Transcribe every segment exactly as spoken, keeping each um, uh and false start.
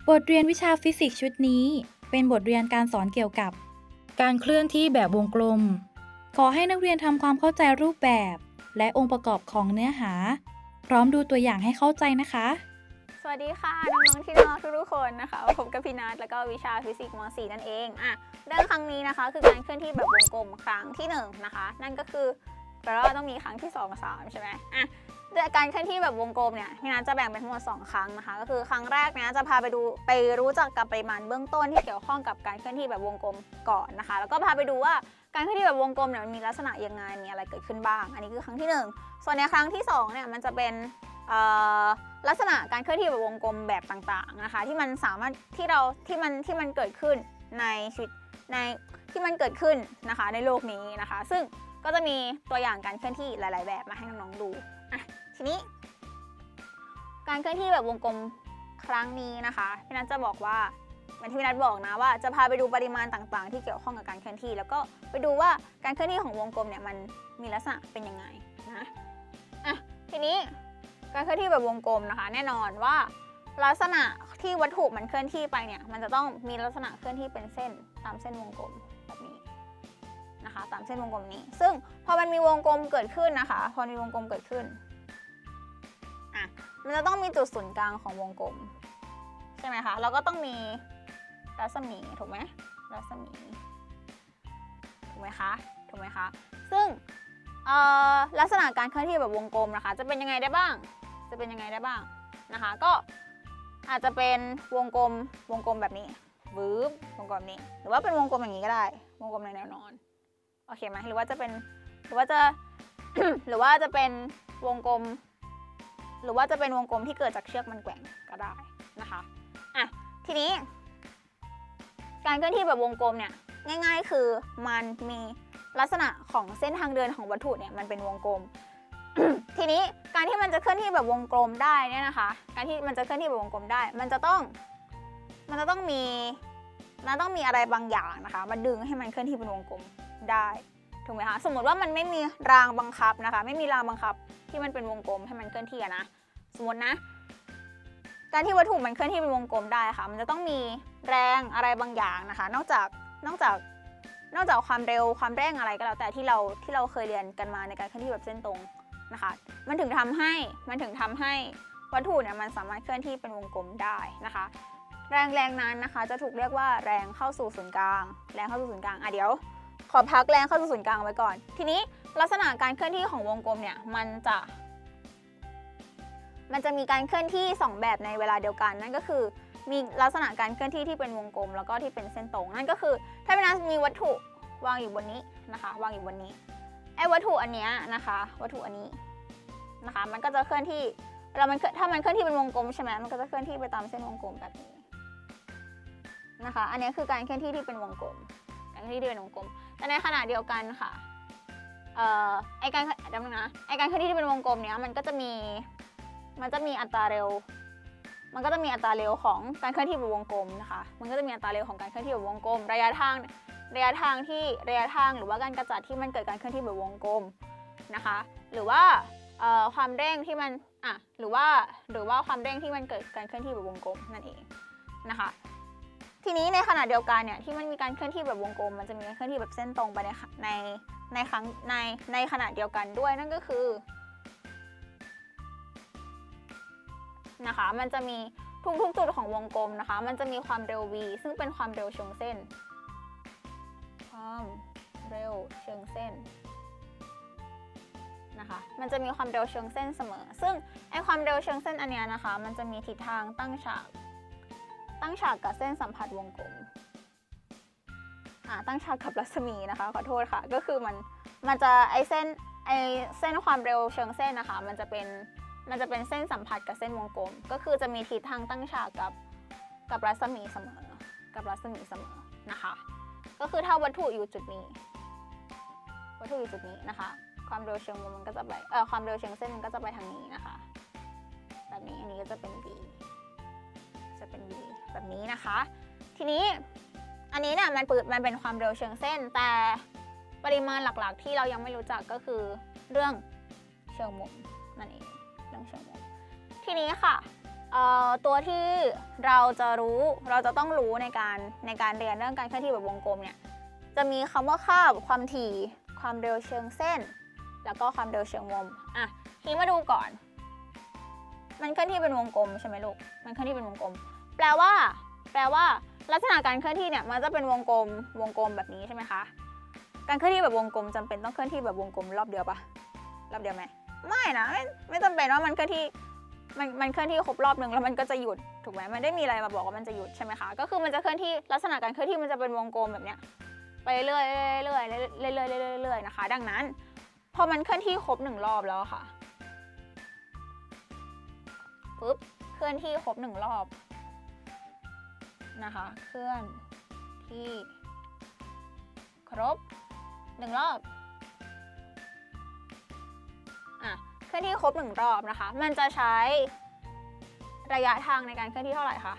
บทเรียนวิชาฟิสิกส์ชุดนี้เป็นบทเรียนการสอนเกี่ยวกับการเคลื่อนที่แบบวงกลมขอให้นักเรียนทำความเข้าใจรูปแบบและองค์ประกอบของเนื้อหาพร้อมดูตัวอย่างให้เข้าใจนะคะสวัสดีค่ะน้องๆที่น่ารักทุกๆคนนะคะพบกับพี่นัทแล้วก็วิชาฟิสิกส์ม .สี่ นั่นเองอ่ะเรื่องครั้งนี้นะคะคือการเคลื่อนที่แบบวงกลมครั้งที่หนึ่งนะคะนั่นก็คือแปลว่าต้องมีครั้งที่สองกับสามใช่ไหมอ่ะการเคลื่อนที่แบบวงกลมเนี่ยพี่นัทจะแบ่งเป็นทั้งหมดสองครั้งนะคะก็คือครั้งแรกเนี่ยจะพาไปดูไปรู้จักกับปริมาณเบื้องต้นที่เกี่ยวข้องกับการเคลื่อนที่แบบวงกลมก่อนนะคะแล้วก็พาไปดูว่าการเคลื่อนที่แบบวงกลมเนี่ยมันมีลักษณะยังไงมีอะไรเกิดขึ้นบ้างอันนี้คือครั้งที่หนึ่งส่วนในครั้งที่สองเนี่ยมันจะเป็นลักษณะการเคลื่อนที่แบบวงกลมแบบต่างๆนะคะที่มันสามารถที่เราที่มันที่มันเกิดขึ้นในชีวิตในที่มันเกิดขึ้นนะคะในโลกนี้นะคะซึ่งก็จะมีตัวอย่างการเคลื่อนที่หลายๆแบบมาให้น้องๆดูอ่ะทีนี้การเคลื่อนที่แบบวงกลมครั้งนี้นะคะพี่นัทจะบอกว่าเหมือนที่พี่นัทบอกนะว่าจะพาไปดูปริมาณต่างๆที่เกี่ยวข้องกับการเคลื่อนที่แล้วก็ไปดูว่าการเคลื่อนที่ของวงกลมเนี่ยมันมีลักษณะเป็นยังไงนะอ่ะทีนี้การเคลื่อนที่แบบวงกลมนะคะแน่นอนว่าลักษณะที่วัตถุมันเคลื่อนที่ไปเนี่ยมันจะต้องมีลักษณะเคลื่อนที่เป็นเส้นตามเส้นวงกลมแบบนี้นะคะตามเส้นวงกลมนี้ซึ่งพอมันมีวงกลมเกิดขึ้นนะคะพอมีวงกลมเกิดขึ้นอ่ะมันจะต้องมีจุดศูนย์กลางของวงกลมใช่ไหมคะแล้วก็ต้องมีรัศมีถูกไหมรัศมีถูกไหมคะถูกไหมคะซึ่งลักษณะการเคลื่อนที่แบบวงกลมนะคะจะเป็นยังไงได้บ้างจะเป็นยังไงได้บ้างนะคะก็อาจจะเป็นวงกลมวงกลมแบบนี้วืบวงกลมนี้หรือว่าเป็นวงกลมอย่างนี้ก็ได้วงกลมในแนวนอนโอเคไหมหรือว่าจะเป็นหรือว่าจะ หรือว่าจะเป็นวงกลมหรือว่าจะเป็นวงกลมที่เกิดจากเชือกมันแกว่งก็ได้นะคะอ่ะทีนี้การเคลื่อนที่แบบวงกลมเนี่ยง่ายๆคือมันมีลักษณะของเส้นทางเดินของวัตถุเนี่ยมันเป็นวงกลม ทีนี้การที่มันจะเคลื่อนที่แบบวงกลมได้เนี่ยนะคะการที่มันจะเคลื่อนที่แบบวงกลมได้มันจะต้องมันจะต้องมีมันต้องมีอะไรบางอย่างนะคะมาดึงให้มันเคลื่อนที่เป็นวงกลมได้ถูกไหมคะสมมติว่ามันไม่มีรางบังคับนะคะไม่มีรางบังคับที่มันเป็นวงกลมให้มันเคลื่อนที่นะสมมตินะการที่วัตถุมันเคลื่อนที่เป็นวงกลมได้ค่ะมันจะต้องมีแรงอะไรบางอย่างนะคะนอกจากนอกจากนอกจากความเร็วความแรงอะไรก็แล้วแต่ที่เราที่เราเคยเรียนกันมาในการเคลื่อนที่แบบเส้นตรงนะคะมันถึงทำให้มันถึงทำให้วัตถุเนี่ยมันสามารถเคลื่อนที่เป็นวงกลมได้นะคะแรงแรงนั้นนะคะจะถูกเรียกว่าแรงเข้าสู่ศูนย์กลางแรงเข้าสู่ศูนย์กลางอ่ะเดี๋ยวขอพักแรงเข้าสู่ศูนย์กลางไว้ก่อนทีนี้ลักษณะการเคลื่อนที่ของวงกลมเนี่ยมันจะมันจะมีการเคลื่อนที่สองแบบในเวลาเดียวกันนั่นก็คือมีลักษณะการเคลื่อนที่ที่เป็นวงกลมแล้วก็ที่เป็นเส้นตรงนั่นก็คือถ้าเป็นมีวัตถุวางอยู่บนนี้นะคะวางอยู่บนนี้ไอ้วัตถุอันนี้นะคะวัตถุอันนี้นะคะมันก็จะเคลื่อนที่เรามันถ้ามันเคลื่อนที่เป็นวงกลมใช่ไหมมันก็จะเคลื่อนที่ไปตามเส้นวงกลมแบบนี้นะคะอันนี้คือการเคลื่อนที่ที่เป็นวงกลมการเคลื่อนที่ที่เป็นวงกลมแต่ในขณะเดียวกันค่ะเอ่อไอการจำนึงนะไอการเคลื่อนที่ที่เป็นวงกลมเนี้ยมันก็จะมีมันจะมีอัตราเร็วมันก็จะมีอัตราเร็วของการเคลื่อนที่เป็นวงกลมนะคะมันก็จะมีอัตราเร็วของการเคลื่อนที่แบบวงกลมระยะทางระยะทางที่ระยะทางหรือว่าการกระจัดที่มันเกิดการเคลื่อนที่แบบวงกลมนะคะหรือว่าความเร่งที่มันอ่ะหรือว่าหรือว่าความเร่งที่มันเกิดการเคลื่อนที่แบบวงกลมนั่นเองนะคะทีนี้ในขณะเดียวกันเนี่ยที่มันมีการเคลื่อนที่แบบวงกลมมันจะมีการเคลื่อนที่แบบเส้นตรงไปในในในครั้งในในขณะเดียวกันด้วยนั่นก็คือนะคะมันจะมีทุกๆจุดของวงกลมนะคะมันจะมีความเร็ว v ซึ่งเป็นความเร็วเชิงเส้นความเร็วเชิงเส้นนะคะมันจะมีความเร็วเชิงเส้นเสมอซึ่งไอความเร็วเชิงเส้นอันนี้นะคะมันจะมีทิศทางตั้งฉากตั้งฉากกับเส้นสัมผัสวงกลมอ่าตั้งฉากกับรัศมีนะคะขอโทษค่ะก็คือมันมันจะไอเส้นไอเส้นความเร็วเชิงเส้นนะคะมันจะเป็นมันจะเป็นเส้นสัมผัสกับเส้นวงกลมก็คือจะมีทิศทางตั้งฉากกับกับรัศมีเสมอกับรัศมีเสมอนะคะก็คือถ้าวัตถุอยู่จุดนี้วัตถุอยู่จุดนี้นะคะความเร็วเชิงมันก็จะไปเอ่อความเร็วเชิงเส้นมันก็จะไปทางนี้นะคะแบบนี้อันนี้ก็จะเป็น v จะเป็น v แบบนี้นะคะทีนี้อันนี้เนี่ยมันเปิดมันเป็นความเร็วเชิงเส้นแต่ปริมาณหลักๆที่เรายังไม่รู้จักก็คือเรื่องเชิงมุมนั่นเองเรื่องเชิงมุมทีนี้ค่ะตัวที่เราจะรู้เราจะต้องรู้ในการในการเรียนเรื่องการเคลื่อนที่แบบวงกลมเนี่ยจะมีคำว่าคาบความถี่ความเร็วเชิงเส้นแล้วก็ความเร็วเชิงมุมอ่ะทีมาดูก่อนมันเคลื่อนที่เป็นวงกลมใช่ไหมลูกมันเคลื่อนที่เป็นวงกลมแปลว่าแปลว่าลักษณะการเคลื่อนที่เนี่ยมันจะเป็นวงกลมวงกลมแบบนี้ใช่ไหมคะการเคลื่อนที่แบบวงกลมจำเป็นต้องเคลื่อนที่แบบวงกลมรอบเดียวปะรอบเดียวไหมไม่นะไม่ไม่จำเป็นว่ามันเคลื่อนที่มันมันเคลื่อนที่ครบรอบหนึ่งแล้วมันก็จะหยุดถูกไหมมันได้มีอะไรมาบอกว่ามันจะหยุดใช่ไหมคะก็คือมันจะเคลื่อนที่ลักษณะการเคลื่อนที่มันจะเป็นวงกลมแบบเนี้ยไปเรื่อยๆเรื่อยๆเรื่อยๆเรื่อยๆเรื่อยๆนะคะดังนั้นพอมันเคลื่อนที่ครบหนึ่งรอบแล้วค่ะปุ๊บเคลื่อนที่ครบหนึ่งรอบนะคะเคลื่อนที่ครบหนึ่งรอบอ่ะเคลื่อนที่ครบหนึ่งรอบนะคะมันจะใช้ระยะทางในการเคลื่อนที่เท่าไหร่คะ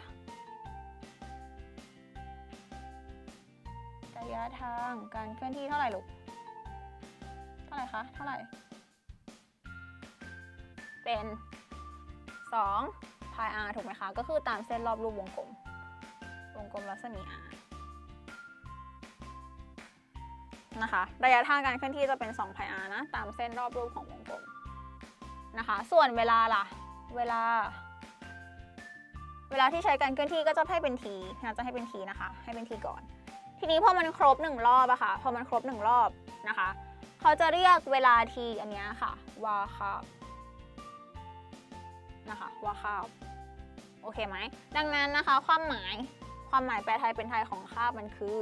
ระยะทางการเคลื่อนที่เท่าไหร่ลูกเท่าไหร่คะเท่าไหร่เป็นสองพาย r ถูกไหมคะก็คือตามเส้นรอบรูปวงกลมวงกลมรัศมี r นะคะระยะทางการเคลื่อนที่จะเป็นสองพาย r นะตามเส้นรอบรูปของวงกลมนะคะส่วนเวลาล่ะเวลาเวลาที่ใช้การเคลื่อนที่ก็จะให้เป็น t นะจะให้เป็น t นะคะให้เป็น t ก่อนทีนี้พอมันครบหนึ่งรอบอะค่ะพอมันครบหนึ่งรอบนะคะเขาจะเรียกเวลา t อันนี้ค่ะว่าคาบนะคะว่าคาบโอเคไหมดังนั้นนะคะความหมายความหมายแปลไทยเป็นไทยของคาบมันคือ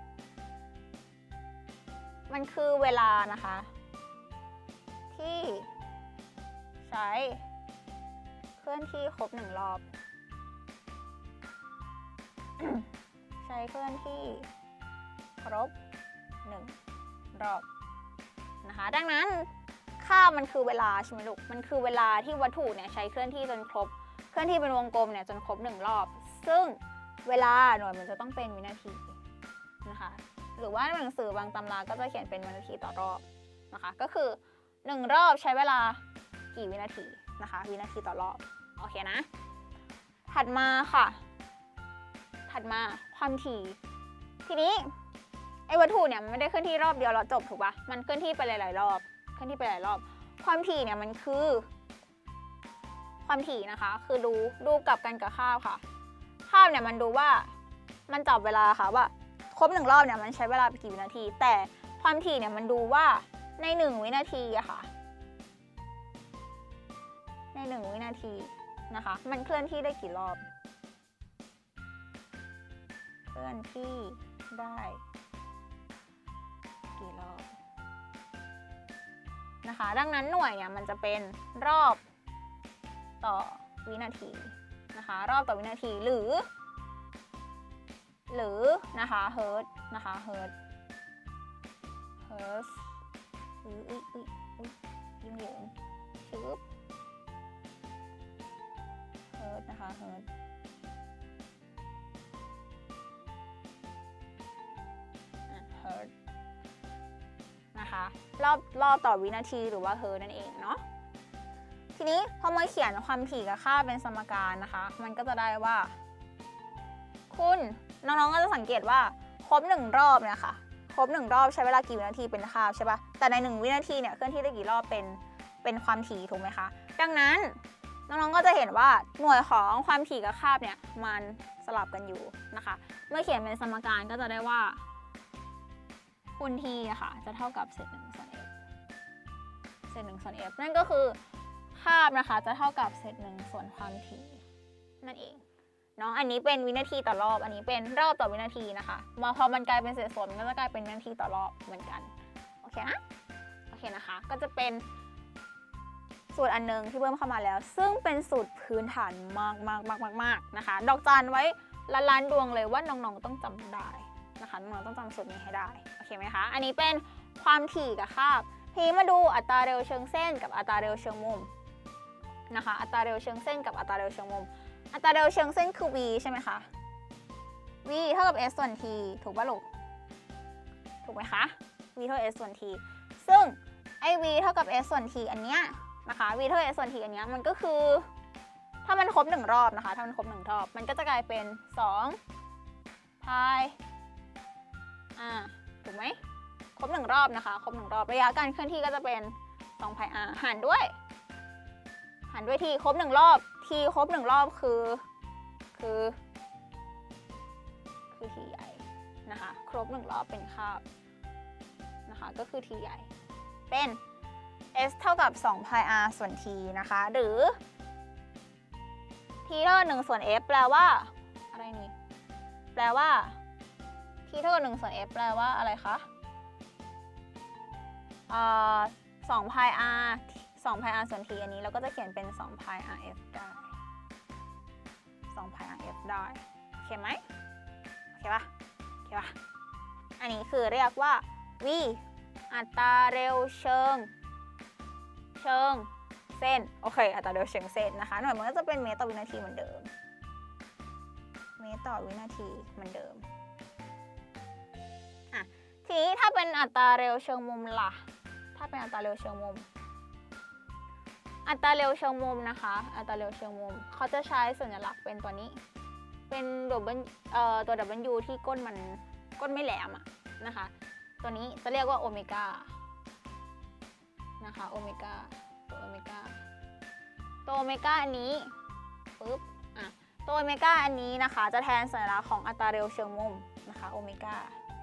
มันคือเวลานะคะที่ใช้เคลื่อนที่ครบหนึ่งรอบ ใช้เคลื่อนที่ครบหนึ่งรอบนะคะดังนั้นค่ามันคือเวลาใช่ไหมลูกมันคือเวลาที่วัตถุเนี่ยใช้เคลื่อนที่จนครบเคลื่อนที่เป็นวงกลมเนี่ยจนครบหนึ่งรอบซึ่งเวลาหน่วยมันจะต้องเป็นวินาทีนะคะหรือว่าในหนังสือบางตำราก็จะเขียนเป็นวินาทีต่อรอบนะคะก็คือหนึ่งรอบใช้เวลากี่วินาทีนะคะวินาทีต่อรอบโอเคนะถัดมาค่ะถัดมาความถี่ทีนี้ไอ้วัตถุเนี่ยมันไม่ได้เคลื่อนที่รอบเดียวแล้วจบถูกปะมันเคลื่อนที่ไปหลายๆรอบเคลื่อนที่ไปหลายรอบความถี่เนี่ยมันคือความถี่นะคะคือดูดูกับกันกับข้าวค่ะข้าวเนี่ยมันดูว่ามันจับเวลาค่ะว่าครบหนึ่งรอบเนี่ยมันใช้เวลาไปกี่วินาทีแต่ความถี่เนี่ยมันดูว่าในหนึ่งวินาทีอะค่ะในหนึ่งวินาทีนะคะมันเคลื่อนที่ได้กี่รอบเคลื่อนที่ได้กี่รอบนะคะดังนั้นหน่วยเนี่ยมันจะเป็นรอบต่อวินาทีนะคะรอบต่อวินาทีหรือหรือนะคะเฮิร์ตนะคะเฮิร์ตเฮิร์ตอุ้ยอุ้ยอุ้ยอุ้ยยิ่งเหยิงชืบเฮิร์ตนะคะเฮิร์ตเฮิร์ตนะคะรอบรอบต่อวินาทีหรือว่าเฮิร์ตนั่นเองเนาะทีนี้พอมาเขียนความถี่กับค่าเป็นสมการนะคะมันก็จะได้ว่าคุณน้องๆก็จะสังเกตว่าครบหนึ่งรอบเนี่ยค่ะครบหนึ่งรอบใช้เวลากี่วินาทีเป็นคาบใช่ปะแต่ในหนึ่งวินาทีเนี่ยเคลื่อนที่ได้กี่รอบเป็นเป็นความถี่ถูกไหมคะดังนั้นน้องๆก็จะเห็นว่าหน่วยของความถี่กับคาบเนี่ยมันสลับกันอยู่นะคะเมื่อเขียนเป็นสมการก็จะได้ว่าคูณ t อะค่ะจะเท่ากับเศษหนึ่งส่วน f เศษหนึ่งส่วน f นั่นก็คือคาบนะคะจะเท่ากับเศษหนึ่งส่วนความถี่นั่นเองเนาะอันนี้เป็นวินาทีต่อรอบอันนี้เป็นรอบต่อวินาทีนะคะมาพอมันกลายเป็นเศษส่วนมันก็จะกลายเป็นวินาทีต่อรอบเหมือนกันโอเคนะโอเคนะคะก็จะเป็นสูตรอันนึงที่เพิ่มเข้ามาแล้วซึ่งเป็นสูตรพื้นฐานมากมากมากมากมากนะคะดอกจันไว้ล้านล้านดวงเลยว่าน้องๆต้องจำได้นะคะน้องๆต้องจำสูตรนี้ให้ได้โอเคไหมคะอันนี้เป็นความถี่กับคาบทีนี้มาดูอัตราเร็วเชิงเส้นกับอัตราเร็วเชิงมุมนะคะอัตราเร็วเชิงเส้นกับอัตราเร็วเชิงมุมอัตราเร็วเชิงเส้นคือ v ใช่ไหมคะ v เท่ากับ s ส่วน t ถูกป่ะลูกถูกไหมคะ v เท่ากับ s ส่วน t ซึ่งไอ้ v เท่ากับ s ส่วน t อันเนี้ยนะคะ v เท่ากับ s ส่วน t อันเนี้ยมันก็คือถ้ามันครบหนึ่งรอบนะคะถ้ามันครบหนึ่งรอบมันก็จะกลายเป็นสองพายอ่าถูกไหมครบหนึ่งรอบนะคะครบหนึ่งรอบระยะการเคลื่อนที่ก็จะเป็นสองพาย r หารด้วยหารด้วย t ครบหนึ่งรอบ t ครบหนึ่งรอบคือคือคือ t ใหญ่นะคะครบหนึ่งรอบเป็นคาบนะคะก็คือ t ใหญ่เป็น s เท่ากับสองพาย r ส่วน t นะคะหรือ t เท่ากับหนึ่งส่วน f แปลว่าอะไรนี่แปลว่า t เท่ากับหนึ่งส่วน f แปลว่าอะไรคะสองพาย r สองพาย r ส่วน t อันนี้เราก็จะเขียนเป็นสองพาย rf ได้สองพาย rf ได้โอเคไหมโอเคปะโอเคปะอันนี้คือเรียกว่า v อัตราเร็วเชิงเชิงเส้นโอเคอัตราเร็วเชิงเส้นนะคะหน่วยมันก็จะเป็นเมตรต่อวินาทีเหมือนเดิมเมตรต่อวินาทีเหมือนเดิมอ่ะทีนี้ถ้าเป็นอัตราเร็วเชิงมุมล่ะถ้าเป็นอัตราเร็วเชิงมุมอัตราเร็วเชิงมุมนะคะอัตราเร็วเชิงมุมเขาจะใช้สัญลักษณ์เป็นตัวนี้เป็นดับเบิลเอ่อตัว W ที่ก้นมันก้นไม่แหลมอะนะคะตัวนี้จะเรียกว่าโอเมก้านะคะโอเมก้าตัวโอเมก้าตัวโอเมก้าอันนี้ปึ๊บอ่ะตัวโอเมก้าอันนี้นะคะจะแทนสัญลักษณ์ของอัตราเร็วเชิงมุมนะคะโอเมก้า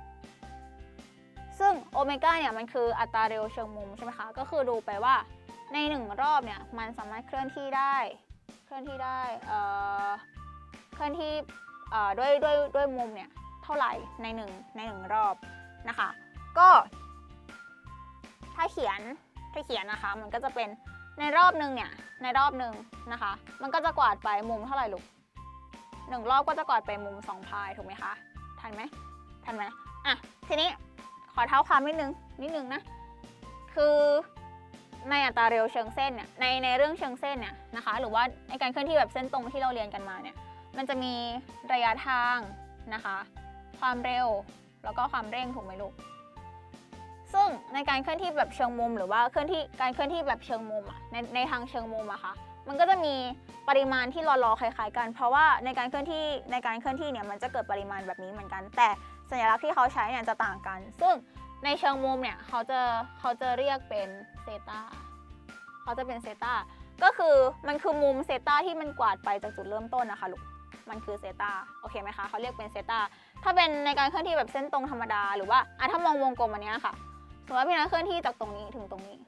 ซึ่งโอเมก้าเนี่ยมันคืออัตราเร็วเชิงมุมใช่ไหมคะก็คือดูไปว่าในหนึ่งรอบเนี่ยมันสามารถเคลื่อนที่ได้เคลื่อนที่ได้เอ่อเคลื่อนที่เอ่อด้วยด้วยด้วยมุมเนี่ยเท่าไหร่ในหนึ่งในหนึ่งรอบนะคะก็ถ้าเขียนถ้าเขียนนะคะมันก็จะเป็นในรอบหนึ่งเนี่ยในรอบหนึ่งนะคะมันก็จะกวาดไปมุมเท่าไหร่ลูกหนึ่งรอบก็จะกวาดไปมุมสองพายถูกไหมคะทันไหมทันไหมอ่ะทีนี้ขอเท้าความนิดนึงนิดนึงนะคือในอัตราเร็วเชิงเส้นเนี่ยในในเรื่องเชิงเส้นเนี่ยนะคะหรือว่าในการเคลื่อนที่แบบเส้นตรงที่เราเรียนกันมาเนี่ยมันจะมีระยะทางนะคะความเร็วแล้วก็ความเร่งถูกไหมลูกซึ่งในการเคลื่อนที่แบบเชิงมุมหรือว่าเคลื่อนที่การเคลื่อนที่แบบเชิงมุมอะในในทางเชิงมุมอะค่ะมันก็จะมีปริมาณที่รอๆคล้ายๆกันเพราะว่าในการเคลื่อนที่ในการเคลื่อนที่เนี่ยมันจะเกิดปริมาณแบบนี้เหมือนกันแต่สัญลักษณ์ที่เขาใช้เนี่ยจะต่างกันซึ่งในเชิงมุมเนี่ยเขาจะเขาจะเรียกเป็นเซตาเขาจะเป็นเซตาก็คือมันคือมุมเซตาที่มันกวาดไปจากจุดเริ่มต้นนะคะลูกมันคือเซตาโอเคไหมคะเขาเรียกเป็นเซตาถ้าเป็นในการเคลื่อนที่แบบเส้นตรงธรรมดาหรือว่าอ่ะถ้ามองวงกลมอันนี้ค่ะสมมติว่าพี่นัทเคลื่อนที่จากตรงนี้ถึงตรงนี้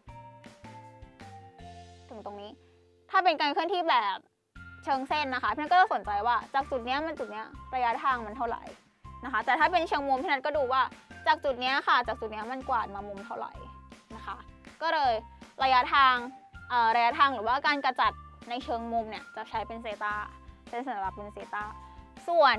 ถึงตรงนี้ถ้าเป็นการเคลื่อนที่แบบเชิงเส้นนะคะพี่นัทก็จะสนใจว่าจากจุดนี้มันจุดนี้ระยะทางมันเท่าไหร่นะคะแต่ถ้าเป็นเชิงมุมพี่นัทก็ดูว่าจากจุดนี้ค่ะจากจุดนี้มันกวาดมามุมเท่าไหร่นะคะก็เลยระยะทางเอ่อระยะทางหรือว่าการกระจัดในเชิงมุมเนี่ยจะใช้เป็นเซตาเป็นสัญลักษณ์เป็นเซตาส่วน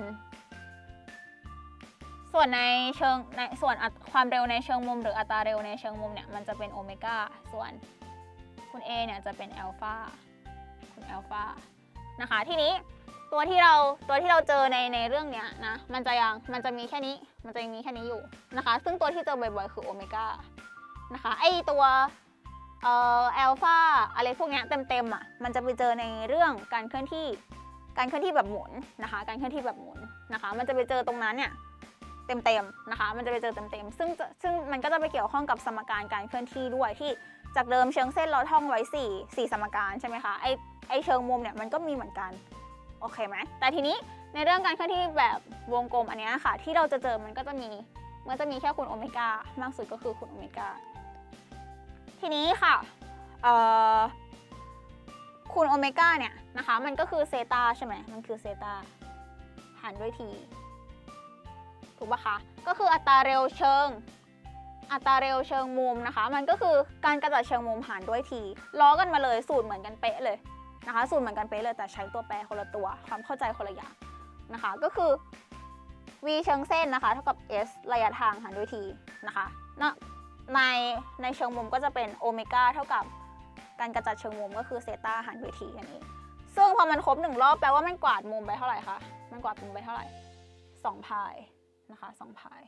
ส่วนในเชิงในส่วนความเร็วในเชิงมุมหรืออัตราเร็วในเชิงมุมเนี่ยมันจะเป็นโอเมก้าส่วนคุณ A เนี่ยจะเป็นอัลฟาคุณอัลฟานะคะทีนี้ตัวที่เราตัวที่เราเจอในในเรื่องเนี้ยนะมันจะยังมันจะมีแค่นี้มันจะยังมีแค่นี้อยู่นะคะซึ่งตัวที่เจอบ่อยๆคือโอเมก้านะคะไอตัวเอ่ออัลฟาอะไรพวกเนี้ยเต็มๆอ่ะมันจะไปเจอในเรื่องการเคลื่อนที่การเคลื่อนที่แบบหมุนนะคะการเคลื่อนที่แบบหมุนนะคะมันจะไปเจอตรงนั้นเนี่ยเต็มๆนะคะมันจะไปเจอเต็มๆซึ่งซึ่งมันก็จะไปเกี่ยวข้องกับสมการการเคลื่อนที่ด้วยที่จากเดิมเชิงเส้นเราท่องไว้สี่ สี่สมการใช่ไหมคะไอไอเชิงมุมเนี่ยมันก็มีเหมือนกันโอเคไหมแต่ทีนี้ในเรื่องการเคลื่อนที่แบบวงกลมอันนี้ค่ะที่เราจะเจอมันก็จะมีมันจะมีแค่คุณโอเมก้ามากสุดก็คือคุณโอเมก้าทีนี้ค่ะเอ่อคุณโอเมก้าเนี่ยนะคะมันก็คือเซตาใช่ไหมมันคือเซตาหารด้วยทีถูกปะคะก็คืออัตราเร็วเชิงอัตราเร็วเชิงมุมนะคะมันก็คือการกระจัดเชิงมุมหารด้วยทีล้อกันมาเลยสูตรเหมือนกันเป๊ะเลยนะคะสูตรเหมือนกันเป๊ะเลยแต่ใช้ตัวแปรคนละตัวความเข้าใจคนละอย่างนะคะก็คือ v เชิงเส้นนะคะเท่ากับ s ระยะทางหารด้วย t นะคะในในเชิงมุมก็จะเป็นโอเมก้าเท่ากับการกระจัดเชิงมุมก็คือเซตาหารด้วย t นั่นเองซึ่งพอมันครบหนึ่งรอบแปลว่ามันกวาดมุมไปเท่าไหร่คะมันกวาดมุมไปเท่าไหร่สองพายนะคะสองพาย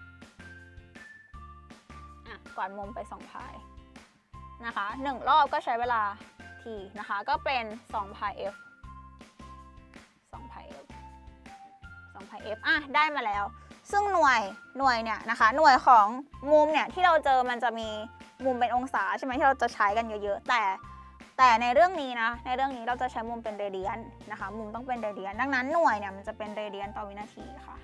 อ่ะกวาดมุมไปสองพายนะคะหนึ่งรอบก็ใช้เวลา t นะคะก็เป็นสองพาย f พาย f อ่ะได้มาแล้วซึ่งหน่วยหน่วยเนี่ยนะคะหน่วยของมุมเนี่ยที่เราเจอมันจะมีมุมเป็นองศาใช่ไหมที่เราจะใช้กันเยอะๆแต่แต่ในเรื่องนี้นะในเรื่องนี้เราจะใช้มุมเป็นเรเดียนนะคะมุมต้องเป็นเรเดียนดังนั้นหน่วยเนี่ยมันจะเป็นเรเดียนต่อวินาทีค่ะ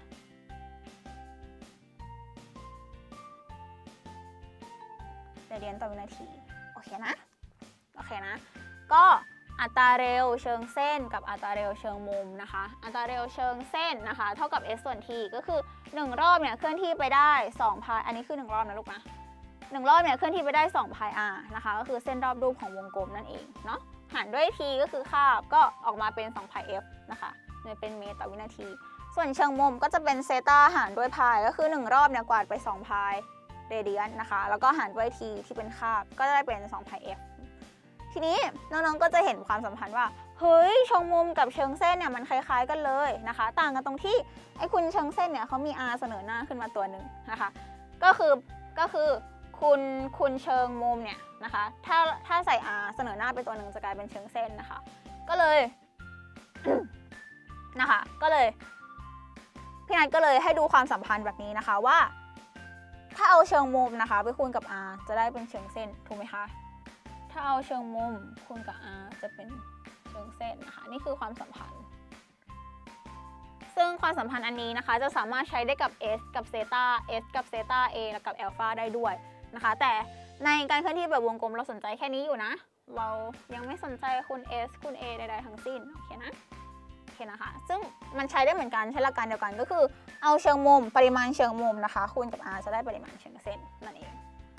เรเดียนต่อวินาทีโอเคนะโอเคนะก็อัตราเร็วเชิงเส้นกับอัตราเร็วเชิงมุมนะคะอัตราเร็วเชิงเส้นนะคะเท่ากับ s ส่วน t ก็คือหนึ่งรอบเนี่ยเคลื่อนที่ไปได้สองพายอันนี้คือหนึ่งรอบนะลูกนะหนึ่งรอบเนี่ยเคลื่อนที่ไปได้สองพาย r นะคะก็คือเส้นรอบรูปของวงกลมนั่นเองเนาะหารด้วย t ก็คือคาบก็ออกมาเป็นสองพาย f นะคะหน่วยเป็นเมตรต่อวินาทีส่วนเชิงมุมก็จะเป็นเซตาหารด้วยพายก็คือหนึ่งรอบเนี่ยกวาดไปสองพายเรเดียนนะคะแล้วก็หารด้วย t ที่เป็นคาบก็ได้เป็นสองพาย fทีนี้น้องๆก็จะเห็นความสัมพันธ์ว่าเฮ้ยเชิงมุมกับเชิงเส้นเนี่ยมันคล้ายๆกันเลยนะคะต่างกันตรงที่ไอ้คุณเชิงเส้นเนี่ยเขามี r เสนอหน้าขึ้นมาตัวหนึ่งนะคะก็คือก็คือคุณคุณเชิงมุมเนี่ยนะคะถ้าถ้าใส่ r เสนอหน้าไปตัวหนึ่งจะกลายเป็นเชิงเส้นนะคะก็เลย นะคะก็เลยพี่นัทก็เลยให้ดูความสัมพันธ์แบบนี้นะคะว่าถ้าเอาเชิงมุมนะคะไปคูณกับ r จะได้เป็นเชิงเส้นถูกไหมคะถ้าเอาเชิงมุมคูณกับ r จะเป็นเชิงเส้นนะคะนี่คือความสัมพันธ์ซึ่งความสัมพันธ์อันนี้นะคะจะสามารถใช้ได้กับ s กับเซตา s กับเซตา a และกับอัลฟาได้ด้วยนะคะแต่ในการเคลื่อนที่แบบวงกลมเราสนใจแค่นี้อยู่นะเรายังไม่สนใจคูณ s คูณ a ใดๆทั้งสิ้นโอเคนะโอเคนะคะซึ่งมันใช้ได้เหมือนกันใช้หลักการเดียวกันก็คือเอาเชิงมุมปริมาณเชิงมุมนะคะคูณกับ r จะได้ปริมาณเชิงเส้นนั่นเอง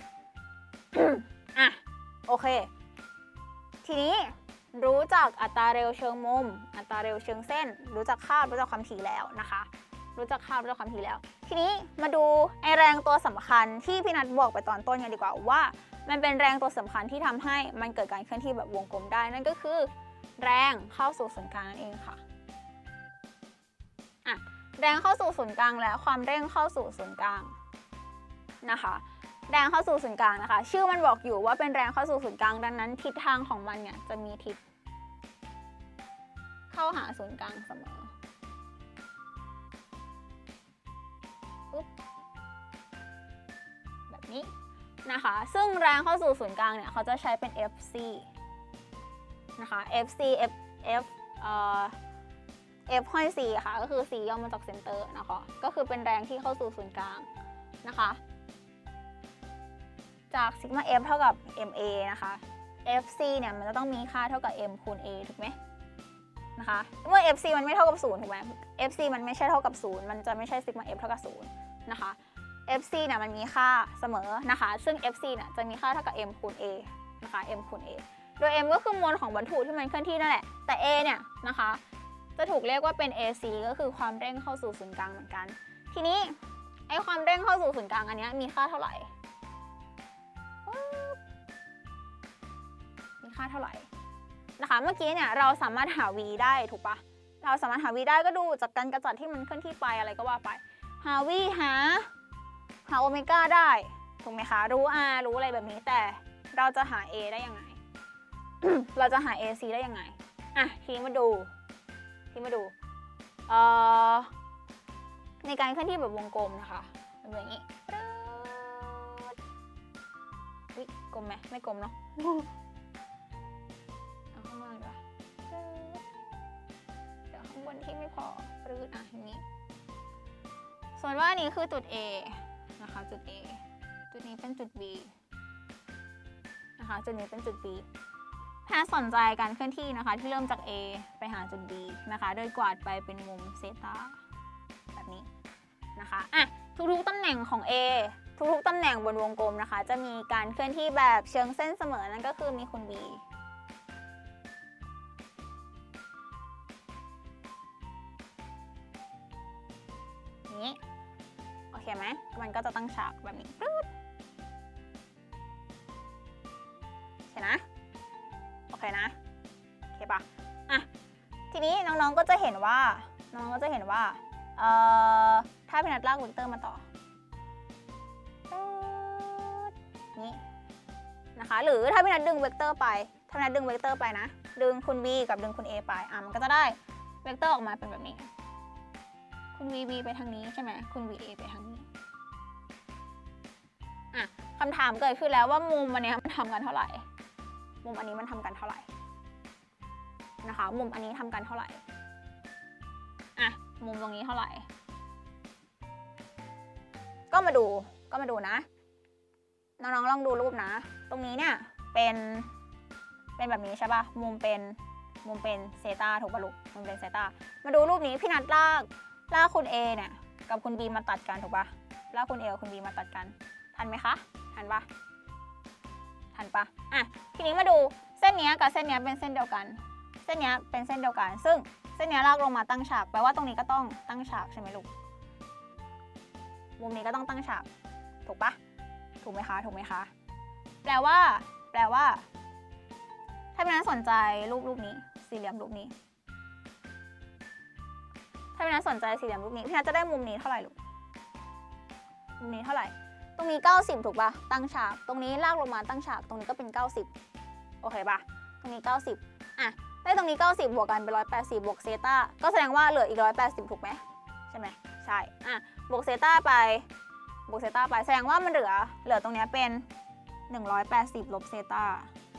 อ่ะโอเคทีนี้รู้จักอัตราเร็วเชิงมุมอัตราเร็วเชิงเส้นรู้จักคาบรู้จักความถี่แล้วนะคะรู้จักคาบรู้จักความถี่แล้วทีนี้มาดูไอแรงตัวสำคัญที่พี่นัทบอกไปตอนต้นกันดีกว่าว่ามันเป็นแรงตัวสำคัญที่ทำให้มันเกิดการเคลื่อนที่แบบวงกลมได้นั่นก็คือแรงเข้าสู่ศูนย์กลางนั่นเองค่ะอ่ะแรงเข้าสู่ศูนย์กลางและความเร่งเข้าสู่ศูนย์กลางนะคะแรงเข้าสู่ศูนย์กลางนะคะชื่อมันบอกอยู่ว่าเป็นแรงเข้าสู่ศูนย์กลางดังนั้นทิศทางของมันเนี่ยจะมีทิศเข้าหาศูนย์กลางเสมอปุ๊บแบบนี้นะคะซึ่งแรงเข้าสู่ศูนย์กลางเนี่ยเขาจะใช้เป็น fc นะคะ fc f f เอ่อ f ห้อย c ค่ะก็คือ c ย่อมาจากเซนเตอร์นะคะก็คือเป็นแรงที่เข้าสู่ศูนย์กลางนะคะจากซิกมา f เท่ากับ ma นะคะ fc เนี่ยมันจะต้องมีค่าเท่ากับ m คูณ a ถูกไหมนะคะเมื่อ fc มันไม่เท่ากับศูนย์ถูกไหม fc มันไม่ใช่เท่ากับศูนย์มันจะไม่ใช่ซิกมา f เท่ากับศูนย์นะคะ fc เนี่ยมันมีค่าเสมอนะคะซึ่ง fc เนี่ยจะมีค่าเท่ากับ m คูณ a นะคะ m คูณ a โดย m ก็คือมวลของวัตถุที่มันเคลื่อนที่นั่นแหละแต่ a เนี่ยนะคะจะถูกเรียกว่าเป็น ac ก็คือความเร่งเข้าสู่ศูนย์กลางเหมือนกันทีนี้ไอความเร่งเข้าสู่ศูนย์กลางอันนี้มีค่าเท่าไหร่มีค่าเท่าไหร่นะคะเมื่อกี้เนี่ยเราสามารถหา v ได้ถูกปะเราสามารถหา v ได้ก็ดูจากการกระจัดที่มันเคลื่อนที่ไปอะไรก็ว่าไปหา v หาหาโอเมก้าได้ถูกไหมคะรู้ r รู้อะไรแบบนี้แต่เราจะหา a ได้ยังไง เราจะหา ac ได้ยังไงอ่ะทีนี้มาดูทีนี้มาดูเอ่อในการเคลื่อนที่แบบวงกลมนะคะเป็นแบบนี้วิกลมไหมไม่กลมเนาะเอาข้างล่างดีกว่าเดี๋ยวข้างบนที่ไม่พอปรื้ดอ่ะอย่างนี้ส่วนว่าอันนี้คือจุด A นะคะจุด A จุดนี้เป็นจุด B นะคะจุดนี้เป็นจุด B ถ้าสนใจการเคลื่อนที่นะคะที่เริ่มจาก A ไปหาจุด B นะคะโดยกวาดไปเป็นมุมเซตาแบบนี้นะคะอ่ะทุกๆตำแหน่งของ A ทุกๆตำแหน่งบนวงกลมนะคะจะมีการเคลื่อนที่แบบเชิงเส้นเสมอนั่นก็คือมีคุณ B นี้โอเคไหมมันก็จะตั้งฉากแบบนี้ปึ๊ดโอเคนะโอเคนะโอเคปะอ่ะทีนี้น้องๆก็จะเห็นว่าน้องๆก็จะเห็นว่าเอ่อถ้าพี่นัทลากเวกเตอร์มาต่อนี้นะคะหรือถ้าพี่นัทดึงเวกเตอร์ไปถ้าพี่นัทดึงเวกเตอร์ไปนะดึงคุณ b กับดึงคุณ a ไปอ่ะมันก็จะได้เวกเตอร์ออกมาเป็นแบบนี้ ณคุณ วี บี ไปทางนี้ใช่ไหมคุณ วี เอ ไปทางนี้อ่ะคำถามเกิดขึ้นแล้วว่ามุมอันนี้มันทำกันเท่าไหร่มุมอันนี้มันทำกันเท่าไหร่นะคะมุมอันนี้ทำกันเท่าไหร่อ่ะมุมตรงนี้เท่าไหร่ก็มาดูก็มาดูนะน้องๆลองดูรูปนะตรงนี้เนี่ยเป็นเป็นแบบนี้ใช่ป่ะมุมเป็นมุมเป็นเซตาถูกป่ะลูกมุมเป็นเซตามาดูรูปนี้พี่นัดลากลากคุณ A เนี่ยกับคุณ B มาตัดกันถูกป่ะลากคุณ A กับคุณ B มาตัดกันทันไหมคะทันป่ะทันป่ะอ่ะทีนี้มาดูเส้นนี้กับเส้นนี้เป็นเส้นเดียวกันเส้นนี้เป็นเส้นเดียวกันซึ่งเส้นนี้ลากลงมาตั้งฉากแปลว่าตรงนี้ก็ต้องตั้งฉากใช่ไหมลูกมุมนี้ก็ต้องตั้งฉากถูกป่ะถูกไหมคะถูกไหมคะแปลว่าแปลว่าถ้าพี่นัทสนใจรูปรูปนี้สี่เหลี่ยมรูปนี้ถ้าพี่นัทสนใจสี่เหลี่ยมรูปนี้พี่นัทจะได้มุมนี้เท่าไหร่ลูกมุมนี้เท่าไหร่ตรงนี้เก้าสิบถูกป่ะตั้งฉากตรงนี้ลากลงมาตั้งฉากตรงนี้ก็เป็นเก้าสิบโอเคป่ะตรงนี้เก้าสิบอ่ะได้ตรงนี้เก้าสิบบวกกันเป็นหนึ่งร้อยแปดสิบบวกเซตาก็แสดงว่าเหลืออีกหนึ่งร้อยแปดสิบถูกไหมใช่ไหมใช่อ่ะบวกเซตาไปบวกเซตาไปแสดงว่ามันเหลือเหลือตรงนี้เป็นหนึ่งร้อยแปดสิบลบเซตา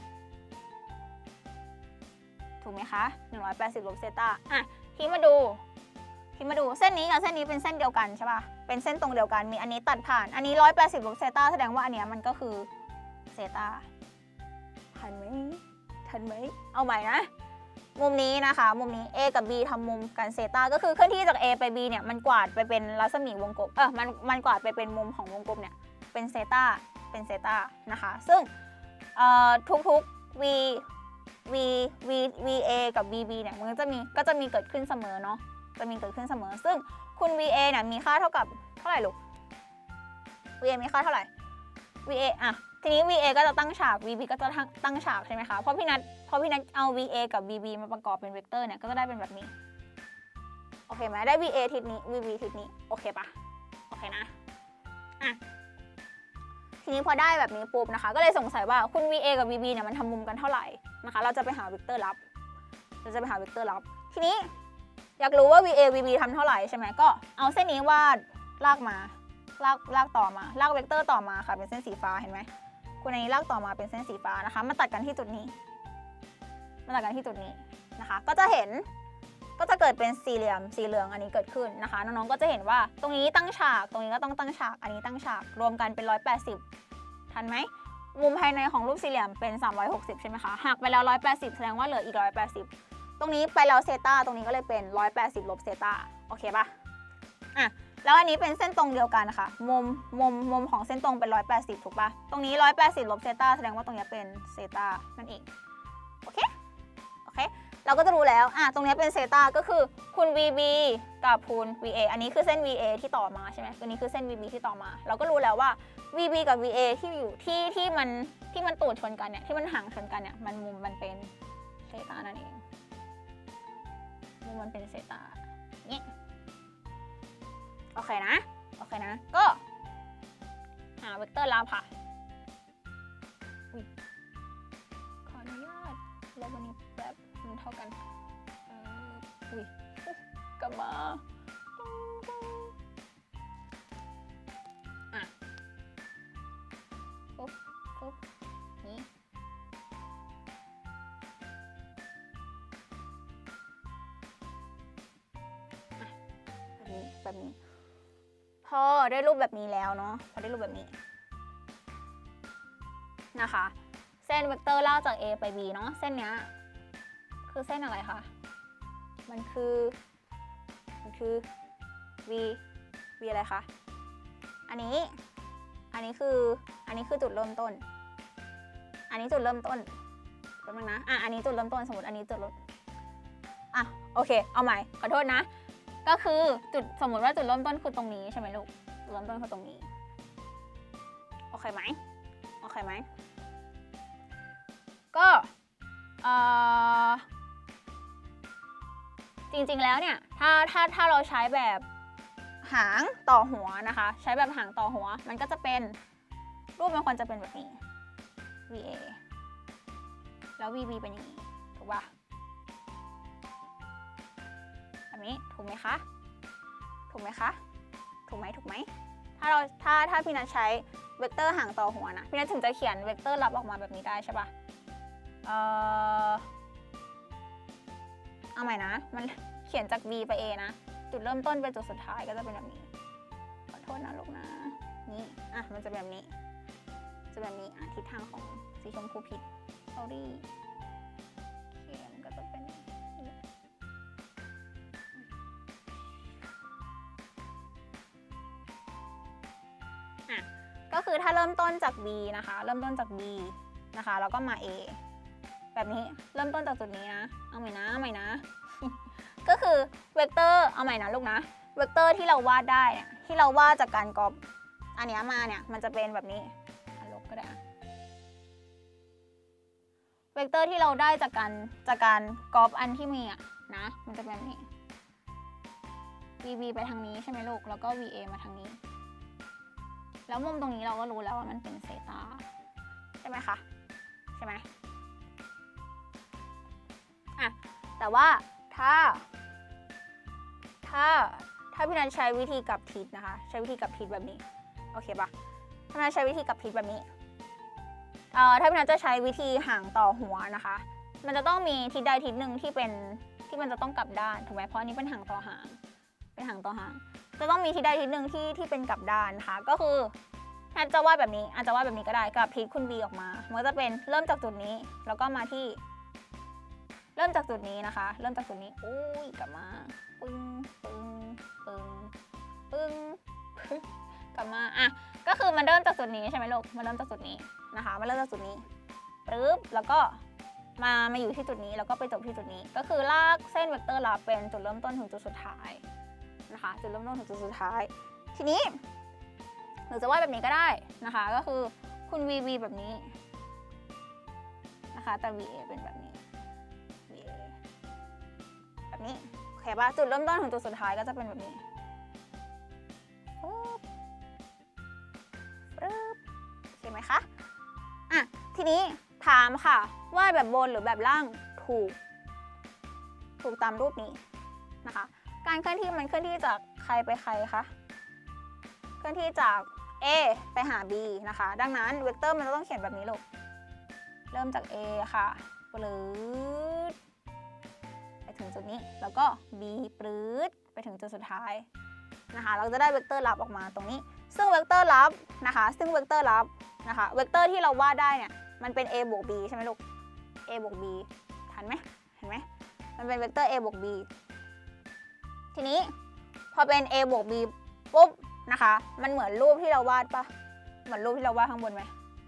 ถูกไหมคะหนึ่งร้อยแปดสิบลบเซตาอ่ะทีมาดูทีมาดูเส้นนี้กับเส้นนี้เป็นเส้นเดียวกันใช่ป่ะเป็นเส้นตรงเดียวกันมีอันนี้ตัดผ่านอันนี้หนึ่งร้อยแปดสิบลบเซตาแสดงว่าอันเนี้ยมันก็คือเซตาทันไหมทันไหมเอาใหม่นะมุมนี้นะคะมุมนี้ A กับ B ทำมุมกันเซตาก็คือเคลื่อนที่จาก A ไป B เนี่ยมันกวาดไปเป็นรัศมีวงกลมเออมันมันกวาดไปเป็นมุมของวงกลมเนี่ยเป็นเซตาเป็นเซตานะคะซึ่งเอ่อทุกๆ V V V V A กับ V B เนี่ยมันก็จะมีก็จะมีเกิดขึ้นเสมอเนาะจะมีเกิดขึ้นเสมอซึ่งคุณ V A เนี่ยมีค่าเท่ากับเท่าไหร่ลูก V A มีค่าเท่าไหร่ V A อ่ะทีนี้ V A ก็จะตั้งฉาก V B ก็จะตั้งฉากใช่ไหมคะเพราะพี่นัทเพราะพี่นัทเอา V A กับ V B มาประกอบเป็นเวกเตอร์เนี่ยก็จะได้เป็นแบบนี้โอเคไหมได้ V A ทิศนี้ V B ทิศนี้โอเคปะโอเคนะอ่ะทีนี้พอได้แบบนี้ปุ๊บนะคะก็เลยสงสัยว่าคุณ V A กับ V B เนี่ยมันทำมุมกันเท่าไหร่นะคะเราจะไปหาเวกเตอร์ลับเราจะไปหาเวกเตอร์ลับทีนี้อยากรู้ว่า V A V B ทำเท่าไหร่ใช่ไหมก็เอาเส้นนี้วาดลากมาลากลากต่อมาลากเวกเตอร์ต่อมาค่ะเป็นเส้นสีฟ้าเห็นไหมคุณอันนี้ลากต่อมาเป็นเส้นสีฟ้านะคะมาตัดกันที่จุดนี้มาตัดกันที่จุดนี้นะคะก็จะเห็นก็จะเกิดเป็นสี่เหลี่ยมสีเหลืองอันนี้เกิดขึ้นนะคะน้องๆก็จะเห็นว่าตรงนี้ตั้งฉากตรงนี้ก็ต้องตั้งฉากอันนี้ตั้งฉากรวมกันเป็นหนึ่งร้อยแปดสิบทันไหมมุมภายในของรูปสี่เหลี่ยมเป็นสามร้อยหกสิบใช่ไหมคะหักไปแล้วหนึ่งร้อยแปดสิบแสดงว่าเหลืออีกหนึ่งร้อยแปดสิบตรงนี้ไปแล้วเซตาตรงนี้ก็เลยเป็นหนึ่งร้อยแปดสิบลบเซตาโอเคปะอ่ะแล้วอันนี้เป็นเส้นตรงเดียวกันนะคะมุมมุมมุมของเส้นตรงเป็นหนึ่งร้อยแปดสิบถูกปะตรงนี้หนึ่งร้อยแปดสิบลบเซตาแสดงว่าตรงนี้เป็นเซตานั่นเองโอเคโอเคเราก็จะรู้แล้วอ่ะตรงนี้เป็นเซตาก็คือคุณ V B กับคุณ V A อันนี้คือเส้น V A ที่ต่อมาใช่ไหมตัวนี้คือเส้น V B ที่ต่อมาเราก็รู้แล้วว่า V B กับ V A ที่อยู่ที่ที่มันที่มันตูดชนกันเนี่ยที่มันห่างชนกันเนี่ยมันมุมมันเป็นเซตานั่นเองมุมมันเป็นเซตาเนี่ยโอเคนะโอเคนะก็หาเวกเตอร์ลับค่ะอุ๊ยขออนุญาตลบวันนี้แป๊บมันเท่ากันเอออุ้ยกลับมาอ่ะปุ๊บปุ๊บนี่แบบนี้พอได้รูปแบบนี้แล้วเนาะพอได้รูปแบบนี้นะคะเส้นเวกเตอร์ลากจาก A ไป B เนาะเส้นเนี้ยคือเส้นอะไรคะมันคือมันคือ V V อะไรคะอันนี้อันนี้คืออันนี้คือจุดเริ่มต้นอันนี้จุดเริ่มต้นแป๊บนึงนะอ่ะอันนี้จุดเริ่มต้นสมมติอันนี้จุดเริ่มอ่ะโอเคเอาใหม่ขอโทษนะก็คือจุดสมมติว่าจุดเริ่มต้นคือตรงนี้ใช่ไหมลูกจุดเริ่มต้นคือตรงนี้โอเคไหมโอเคไหมก็จริงๆแล้วเนี่ยถ้าถ้าถ้าเราใช้แบบหางต่อหัวนะคะใช้แบบหางต่อหัวมันก็จะเป็นรูปมันควรจะเป็นแบบนี้ V A แล้ว V B เป็นอย่างนี้ถูกป่ะแบบนี้ถูกไหมคะถูกไหมคะถูกไหมถูกไหมถ้าเราถ้าถ้าพี่นัทใช้เวกเตอร์ห่างต่อหัวนะพี่นัทถึงจะเขียนเวกเตอร์ลับออกมาแบบนี้ได้ใช่ปะเอ่อเอาใหม่นะมันเขียนจาก B ไป A นะจุดเริ่มต้นเป็นจุดสุดท้ายก็จะเป็นแบบนี้ขอโทษนะลูกนะนี่อ่ะมันจะแบบนี้จะแบบนี้อ่ะทิศทางของสีชมพูผิด sorry เขียนก็จะเป็นอ่ะก็คือถ้าเริ่มต้นจาก B นะคะเริ่มต้นจาก B นะคะแล้วก็มา A แบบนี้เริ่มต้นจากจุดนี้นะเอาใหม่นะเอาใหม่นะ ก็คือเวกเตอร์เอาใหม่นะลูกนะเวกเตอร์ที่เราวาดได้เนี่ยที่เราวาดจากการก๊อปอันนี้มาเนี่ยมันจะเป็นแบบนี้ลบก็ได้เวกเตอร์ที่เราได้จากการจากการก๊อปอันที่มีอ่ะนะมันจะเป็นแบบนี้ วี บี ไปทางนี้ใช่ไหมลูกแล้วก็ วี เอ มาทางนี้แล้วมุมตรงนี้เราก็รู้แล้วว่ามันเป็นเซตาใช่ไหมคะใช่ไหมอ่ะแต่ว่าถ้าถ้าถ้าพี่นันใช้วิธีกลับทิศนะคะใช้วิธีกลับทิศแบบนี้โอเคปะถ้าพี่นันใช้วิธีกลับทิศแบบนี้เอ่อถ้าพี่นันจะใช้วิธีห่างต่อหัวนะคะมันจะต้องมีทิศใดทิศหนึ่งที่เป็นที่มันจะต้องกลับด้านถูกไหมเพราะอันนี้เป็นห่างต่อห่างเป็นห่างต่อห่างจะต้องมีทิศใดทิศหนึ่งที่ที่เป็นกลับด้านนะคะก็คืออาจจะวาดแบบนี้อาจจะวาดแบบนี้ก็ได้กลับทิศคุณ B ออกมามันก็จะเป็นเริ่มจากจุดนี้แล้วก็มาที่เริ่มจากจุดนี้นะคะเริ่มจากจุดนี้อุ้ยกลับมาปึ้งปึ้งปึ้งปึ้งกลับมาอ่ะก็คือมันเริ่มจากจุดนี้ใช่ไหมลูกมันเริ่มจากจุดนี้นะคะมันเริ่มจากจุดนี้ปึ๊บแล้วก็มามาอยู่ที่จุดนี้แล้วก็ไปจบที่จุดนี้ก็คือลากเส้นเวกเตอร์ลับเป็นจุดเริ่มต้นถึงจุดสุดท้ายนะคะจุดเริ่มต้นถึงจุดสุดท้ายทีนี้หรือจะวาดแบบนี้ก็ได้นะคะก็คือคุณ วี บี แบบนี้นะคะแต่ วี เอ เป็นแบบนี้ วี เอ แบบนี้โอเคป่ะจุดเริ่มต้นถึงจุดสุดท้ายก็จะเป็นแบบนี้ปึ๊บปึ๊บโอเคไหมคะอ่ะทีนี้ถามค่ะว่าแบบบนหรือแบบล่างถูกถูกตามรูปนี้นะคะการเคลื่อนที่มันเคลื่อนที่จากใครไปใครคะเคลื่อนที่จาก A ไปหา B นะคะดังนั้นเวกเตอร์มันจะต้องเขียนแบบนี้ลูกเริ่มจาก A ค่ะปลื้ดไปถึงจุดนี้แล้วก็ B ปลื้ดไปถึงจุดสุดท้ายนะคะเราจะได้เวกเตอร์ลับออกมาตรงนี้ซึ่งเวกเตอร์ลับนะคะซึ่งเวกเตอร์ลับนะคะเวกเตอร์ที่เราวาดได้เนี่ยมันเป็น A บวก B ใช่ไหมลูก A บวก B ทันไหมเห็นไหมมันเป็นเวกเตอร์ A บวก B ทีนี้พอเป็น A บวก B ปุ๊บนะคะมันเหมือนรูปที่เราวาดปะเหมือนรูปที่เราวาดข้างบนไหม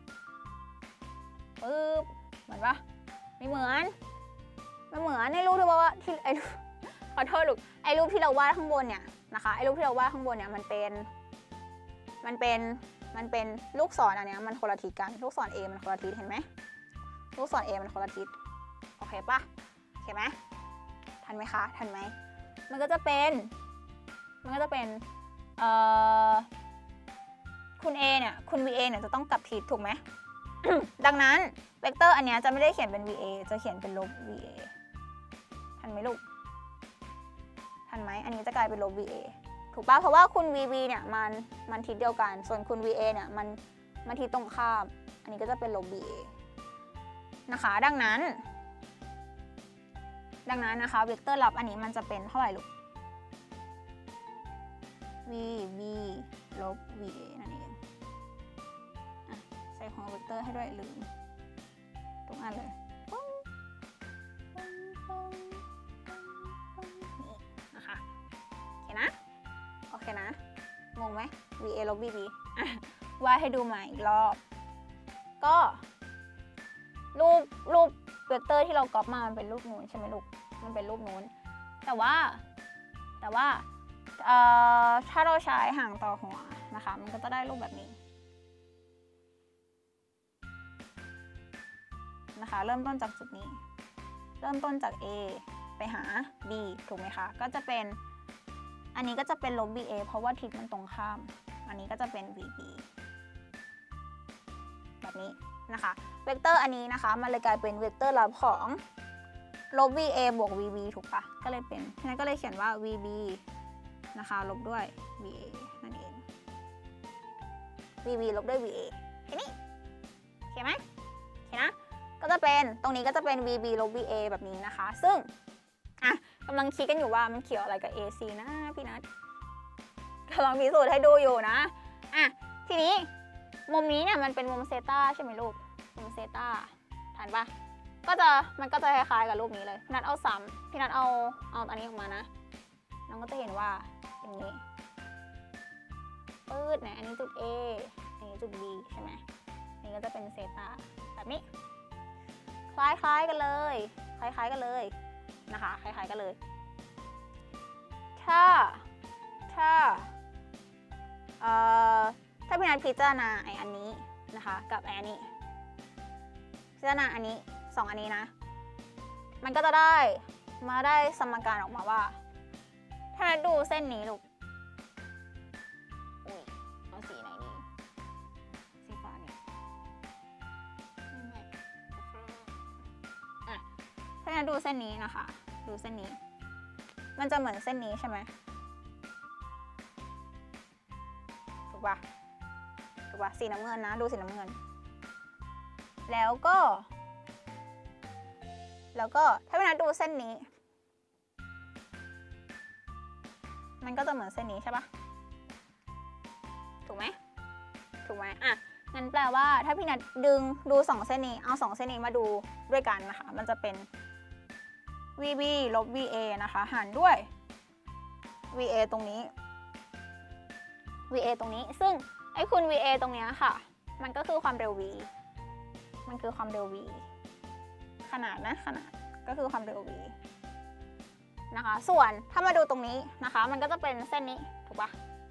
ปึ๊บเหมือนปะไม่เหมือนไม่เหมือนในรูปที่ว่าที่ไอขอโทษลูกไอรูปที่เราวาดข้างบนเนี่ยนะคะไอรูปที่เราวาดข้างบนเนี่ยมันเป็นมันเป็นมันเป็นลูกศรอันเนี้ยมันคนละทิศกันลูกศร A มันคนละทิศเห็นไหมลูกศร A มันคนละทิศโอเคปะโอเคไหมทันไหมคะทันไหมมันก็จะเป็นมันก็จะเป็นเอ่อคุณ A เนี่ยคุณ วี เอ เนี่ยจะต้องกลับทิศถูกไหม ดังนั้นเวกเตอร์อันเนี้ยจะไม่ได้เขียนเป็น วี เอ จะเขียนเป็นลบ วี เอ ทันไหมลูกทันไหมอันนี้จะกลายเป็นลบ วี เอ ถูกป่ะเพราะว่าคุณ วี บี เนี่ยมันมันทิศเดียวกันส่วนคุณ วี เอ เนี่ยมันมันทิศตรงข้ามอันนี้ก็จะเป็นลบ วี เอ นะคะดังนั้นดังนั้นนะคะเวกเตอร์ลับอันนี้มันจะเป็นเท่าไหร่ลูก v b ลบ va นั่นเองอ่ะใส่หัวเวกเตอร์ให้ด้วยลืมทุกอันเลยนี่นะคะโอเคนะโอเคนะงงไหม va ลบ vb อ่ะวาดให้ดูใหม่อีกรอบก็รูปรูปเวกเตอร์ที่เราก๊อปมามันเป็นรูปนู้นใช่ไหมลูกมันเป็นรูปนู้นแต่ว่าแต่ว่าถ้าเราใช้ห่างต่อหัวนะคะมันก็จะได้รูปแบบนี้นะคะเริ่มต้นจากจุดนี้เริ่มต้นจาก A ไปหา B ถูกไหมคะก็จะเป็นอันนี้ก็จะเป็นลบ ba เพราะว่าทิศมันตรงข้ามอันนี้ก็จะเป็น vb แบบนี้นะคะเวกเตอร์อันนี้นะคะมันเลยกลายเป็นเวกเตอร์ลับของลบ va บวก vb ถูกปะก็เลยเป็นฉะนั้นก็เลยเขียนว่า vb นะคะลบด้วย วี เอ นั่นเอง วี บี ลบด้วย วี เอ แค่นี้โอเคไหมโอเคนะก็จะเป็นตรงนี้ก็จะเป็น วี บี ลบ วี เอ แบบนี้นะคะซึ่งอ่ะกำลังคิดกันอยู่ว่ามันเกี่ยวอะไรกับ เอ ซี นะพี่นัทกำลังพิสูจน์ให้ดูอยู่นะอ่ะทีนี้มุมนี้เนี่ยมันเป็นมุมเซต้าใช่ไหมลูกมุมเซต้าทันปะก็จะมันก็จะคล้ายๆกับรูปนี้เลยพี่นัทเอาซ้ำพี่นัทเอาเอาอันนี้ออกมานะน้องก็จะเห็นว่าเป็นอย่างนี้ปื๊ดเนี่ยอันนี้จุด A อันนี้จุด B ใช่ไหมอันนี้ก็จะเป็นเซตาแบบนี้คล้ายๆกันเลยคล้ายๆกันเลยนะคะคล้ายๆกันเลยถ้าถ้าเอ่อถ้าพี่นัทพิจารณาไออันนี้นะคะกับไออันนี้พิจารณาอันนี้สองอันนี้นะมันก็จะได้มาได้สมการออกมาว่าถ้าดูเส้นนี้ลูกอุ้ยเอาสีไหนดีสีฟ้าเนี่ยอ่ะถ้าดูเส้นนี้นะคะดูเส้นนี้มันจะเหมือนเส้นนี้ใช่ไหมถูกปะถูกปะสีน้ำเงินนะดูสีน้ำเงินแล้วก็แล้วก็ถ้าพี่นัทดูเส้นนี้มันก็จะเหมือนเส้นนี้ใช่ปะถูกไหมถูกไหมอ่ะงั้นแปลว่าถ้าพี่นัทดึงดูสองเส้นนี้เอาสองเส้นนี้มาดูด้วยกันนะคะมันจะเป็น วี บี ลบ วี เอ นะคะหารด้วย วี เอ ตรงนี้ วี เอ ตรงนี้ซึ่งไอ้คูณ วี เอ ตรงนี้ค่ะมันก็คือความเร็ว v มันคือความเร็ว v ขนาดนะขนาดก็คือความเร็ว v นะคะส่วนถ้ามาดูตรงนี้นะคะมันก็จะเป็นเส้นนี้ถูกปะ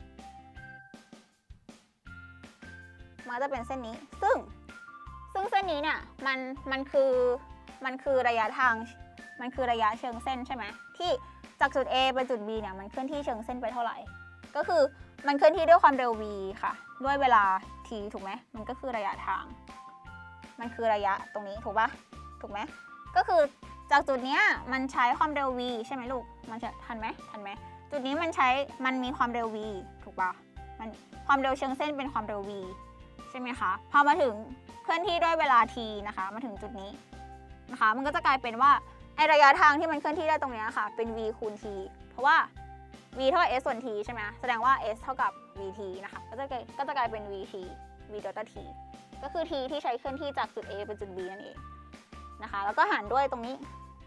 มันจะเป็นเส้นนี้ซึ่งซึ่งเส้นนี้เนี่ยมันมันคือมันคือระยะทางมันคือระยะเชิงเส้นใช่ไหมที่จากจุด A ไปจุด B เนี่ยมันเคลื่อนที่เชิงเส้นไปเท่าไหร่ก็คือมันเคลื่อนที่ด้วยความเร็ว v ค่ะด้วยเวลา t ถูกไหมมันก็คือระยะทางมันคือระยะตรงนี้ถูกปะถูกไหมก็คือจากจุดนี้มันใช้ความเร็ว v ใช่ไหมลูกมันจะทันไหมทันไหมจุดนี้มันใช้มันมีความเร็ว v ถูกปะมันความเร็วเชิงเส้นเป็นความเร็ว v ใช่ไหมคะพอมาถึงเคลื่อนที่ด้วยเวลา t นะคะมาถึงจุดนี้นะคะมันก็จะกลายเป็นว่าไอระยะทางที่มันเคลื่อนที่ได้ตรงนี้ค่ะเป็น v คูณ t เพราะว่า v เท่ากับ s ส่วน t ใช่ไหมแสดงว่า s เท่ากับ vt นะคะก็จะก็จะกลายเป็น vt v เดลต้า t ก็คือ t ที่ใช้เคลื่อนที่จากจุด a ไปจุด b นั่นเองนะคะแล้วก็หารด้วยตรงนี้